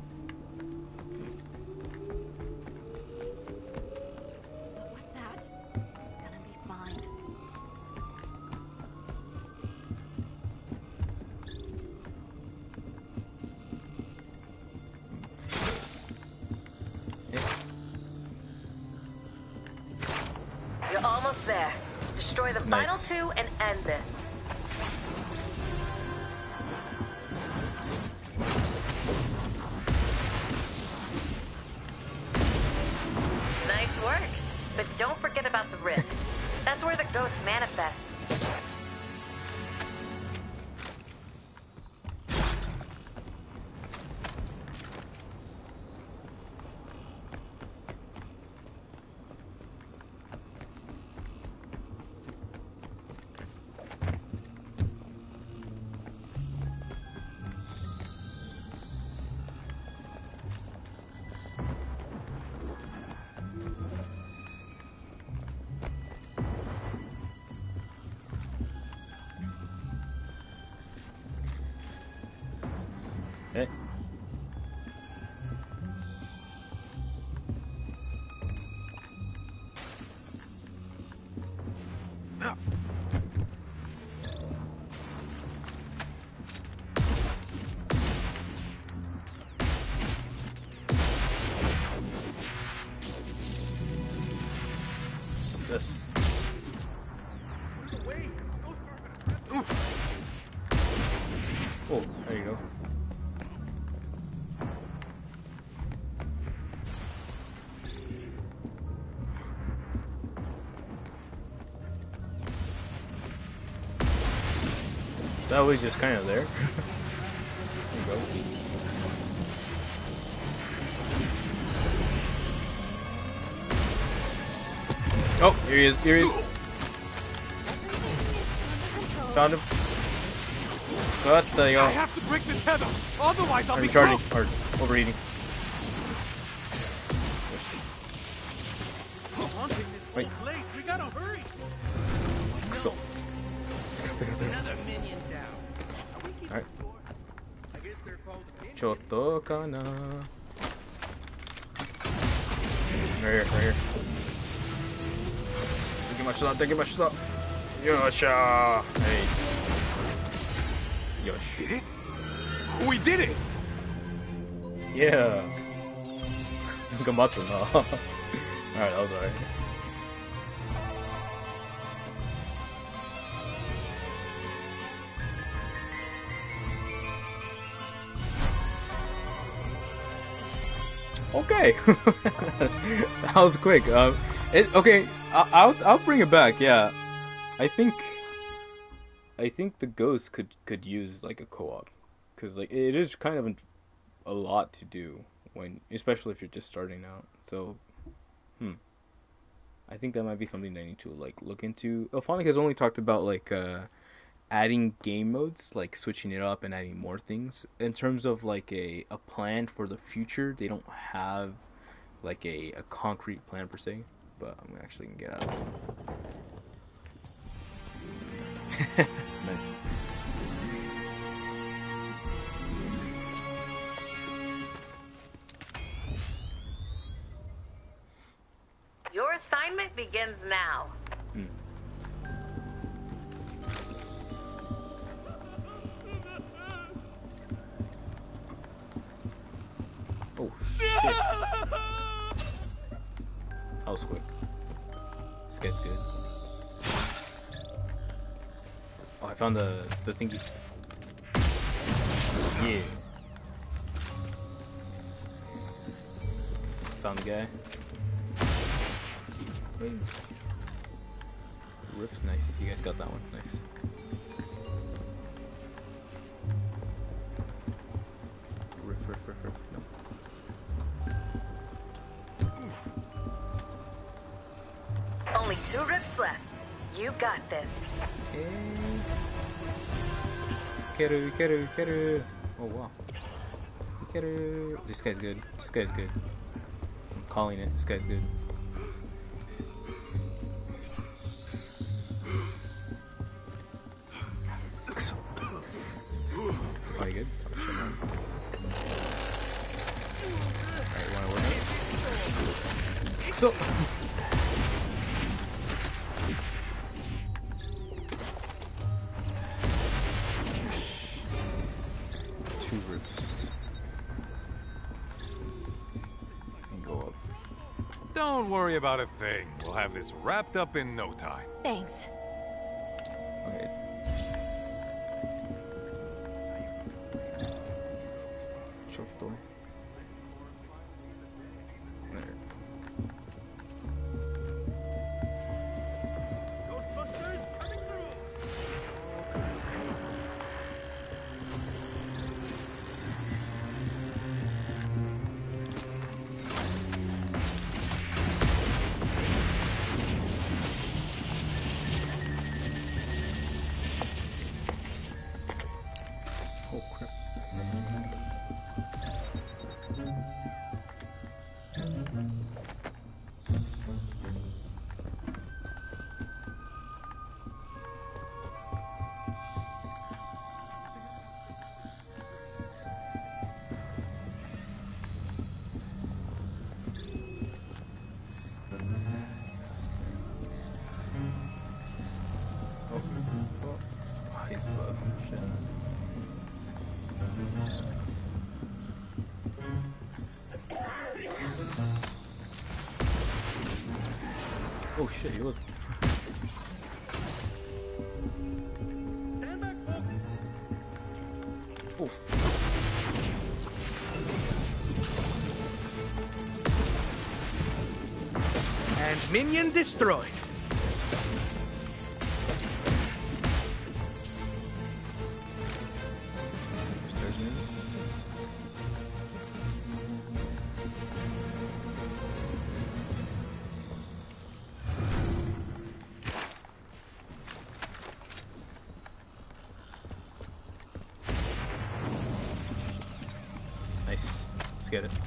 What's that? Gonna be fine. You're almost there. Destroy the final two and end this. Nice work. But don't forget about the rifts. That's where the ghosts manifest. Hey. What's this? Oh, there you go. That was just kind of there. Oh, here he is. Here he is. Found him. What the hell? I have to break this tether, otherwise I'll be recharging cooked. or overeating. Wait. We gotta hurry. So. Another minion down. Alright. I guess they're called Choto kana. Right here, right here. Take my shot, take my shot. Yosha! Hey. Yosh. Did it? We did it! Yeah. Gamatsu na. Alright, that was alright. Okay, that was quick. Okay, I'll bring it back. Yeah, I think the ghost could use like a co-op, because like it is kind of a lot to do when, especially if you're just starting out. So, I think that might be something I need to like look into. Elphonic has only talked about like adding game modes, like switching it up and adding more things. In terms of like a plan for the future, they don't have like a concrete plan per se, but I'm actually gonna get out of this one. Nice. Your assignment begins now. Oh shit. That was quick. This guy's good. Oh, I found the thingy. Yeah. Found the guy. Rift's nice. You guys got that one. Nice. Rift. No. Only 2 rifts left. You got this. Ikeru. Oh wow. Ikeru. This guy's good. This guy's good. I'm calling it. This guy's good. Are you good? Alright, you wanna work it? So 2 rifts. And go up. Don't worry about a thing. We'll have this wrapped up in no time. Thanks. Okay. Shotto. There. Oh crap. Oh, he's above. Shit. Oh shit, he was. Oof. And minion destroyed. get it.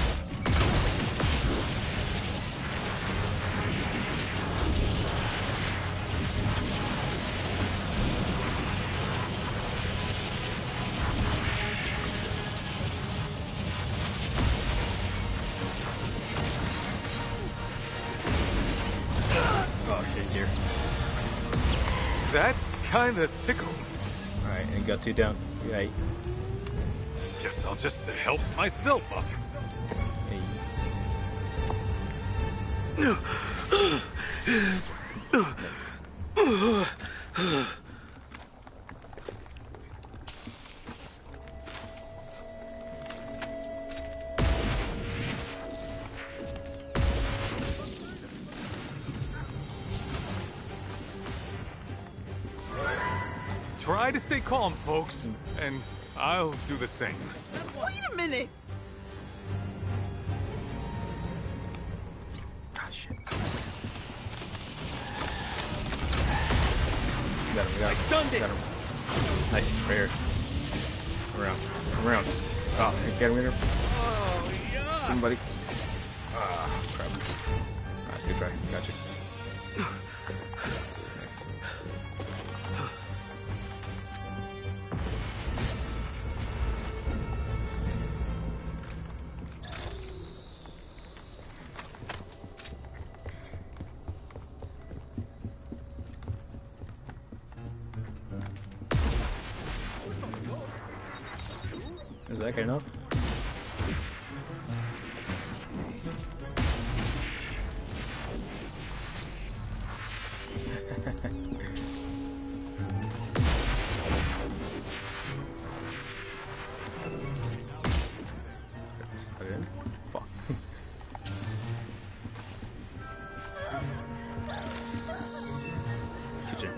Oh shit, here. That kinda tickled. Alright, and got 2 down. Right. Guess I'll just help myself up. Try to stay calm, folks, and I'll do the same. Wait a minute! Ah, shit. Got him, got him. Stunned it. Got him. Nice, right here. Come around. Come around. Oh, get him, get him. Oh, yeah. Get him, buddy. Ah, crap. Alright, let's get try. Gotcha. Nice. Is that good enough? Fuck. Kitchen.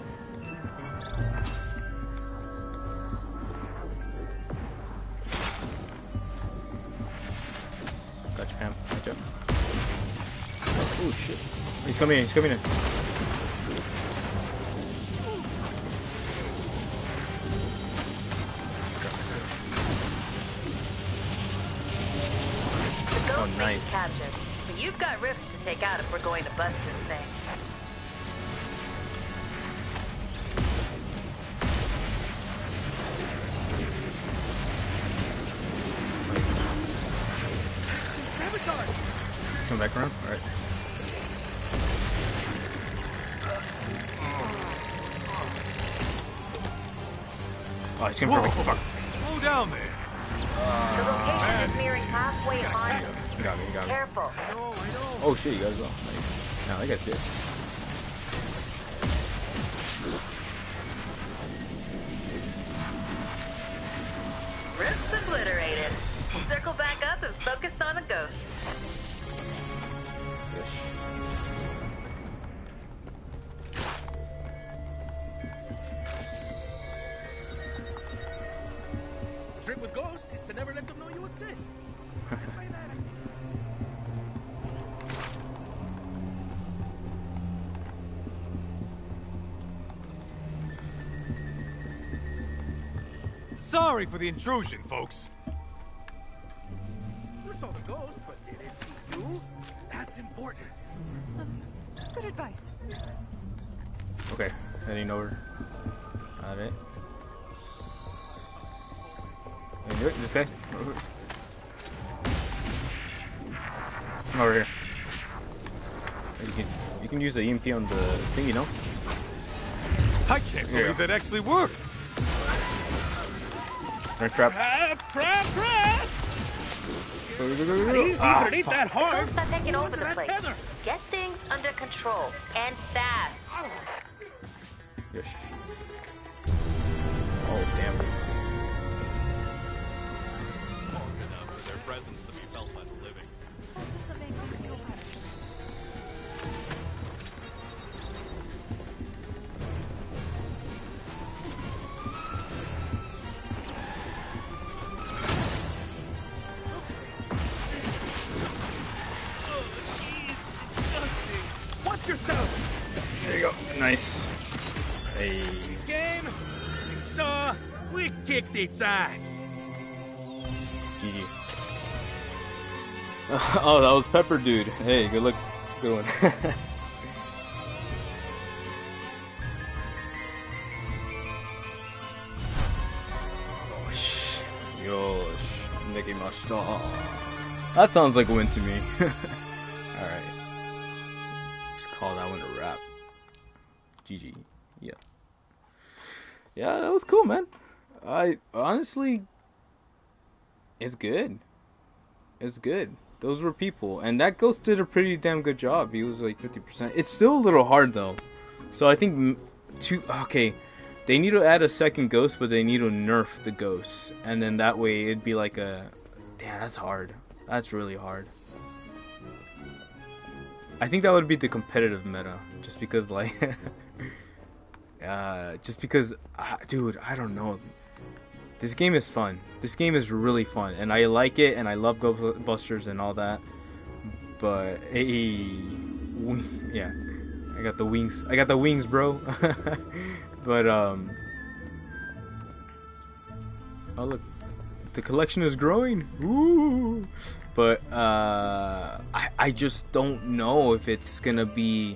Gotcha, Pam. Gotcha. Oh shit. He's coming in, he's coming in. The ghost may be nice. captured, but you've got rifts to take out if we're going to bust this thing. Let's come back around. Alright. Oh, he's coming for me. Fuck. Slow down there. The location is nearing halfway on. He got me, he got me. Careful. Oh shit, you guys are nice. No, that guy's good. Rifts obliterated. Circle back up and focus on a ghost. The trick with ghosts is to never let them know you exist. Sorry for the intrusion, folks. You saw the ghost, but they didn't see you. That's important. Good advice. Okay, heading over. Got it. Can you do it? This guy? Come over here. You can use the EMP on the thing, you know? I can't believe that actually worked. Turn trap. Trap! Easy, but it ain't that hard. Ghosts are taking over the that place. tether. Get things under control and fast. Yes. Oh, damn. Long enough for their presence to be felt by the living. Watch yourself. There you go. Nice. Hey. Game. We saw. We kicked its ass. GG. Oh, that was Pepper Dude. Hey, good luck. Good one. Yosh, Mickey Masta. That sounds like a win to me. Alright. Let's call that one a wrap. GG. Yeah. Yeah, that was cool, man. I honestly, it's good. It's good. Those were people, and that ghost did a pretty damn good job. He was like 50%. It's still a little hard though, so I think okay, they need to add a second ghost, but they need to nerf the ghosts, and then that way it'd be like a, damn, that's hard. That's really hard. I think that would be the competitive meta, just because like, dude, I don't know. This game is fun. This game is really fun, and I like it, and I love Ghostbusters and all that. But hey, yeah, I got the wings. I got the wings, bro. But oh look, the collection is growing. Ooh. But I just don't know if it's gonna be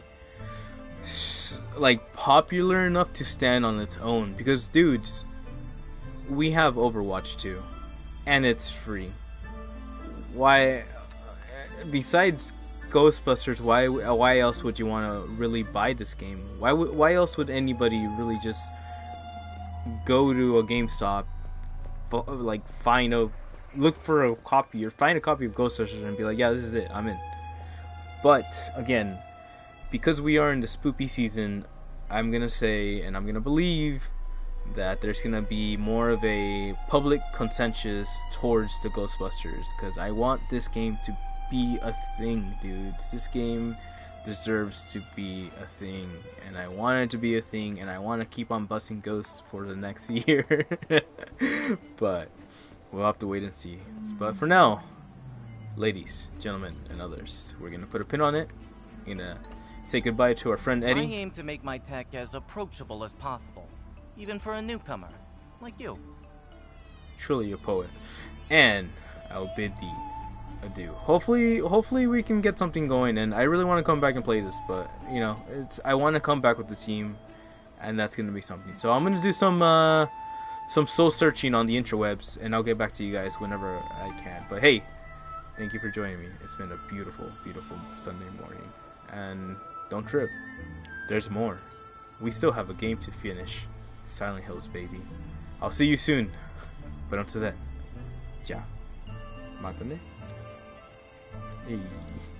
like popular enough to stand on its own, because dudes, we have Overwatch 2, and it's free. Why, besides Ghostbusters, why else would you want to really buy this game? Why else would anybody really just go to a GameStop, like look for a copy or find a copy of Ghostbusters and be like, yeah, this is it, I'm in. But again, because we are in the spoopy season, I'm gonna say, and I'm gonna believe that there's gonna be more of a public consensus towards the Ghostbusters, because I want this game to be a thing, dudes. This game deserves to be a thing, and I want it to be a thing, and I want to keep on busting ghosts for the next year. But we'll have to wait and see. But for now, ladies, gentlemen, and others, we're gonna put a pin on it. We're gonna say goodbye to our friend Eddie. I aim to make my tech as approachable as possible, even for a newcomer like you. Truly a poet. And I'll bid thee adieu. Hopefully we can get something going, and I really want to come back and play this, but you know, I want to come back with the team, and that's gonna be something. So I'm gonna do some soul searching on the interwebs, and I'll get back to you guys whenever I can. But hey, thank you for joining me. It's been a beautiful, beautiful Sunday morning, and don't trip, there's more. We still have a game to finish. Silent Hills, baby. I'll see you soon. But until then, ja. Matane. Hey.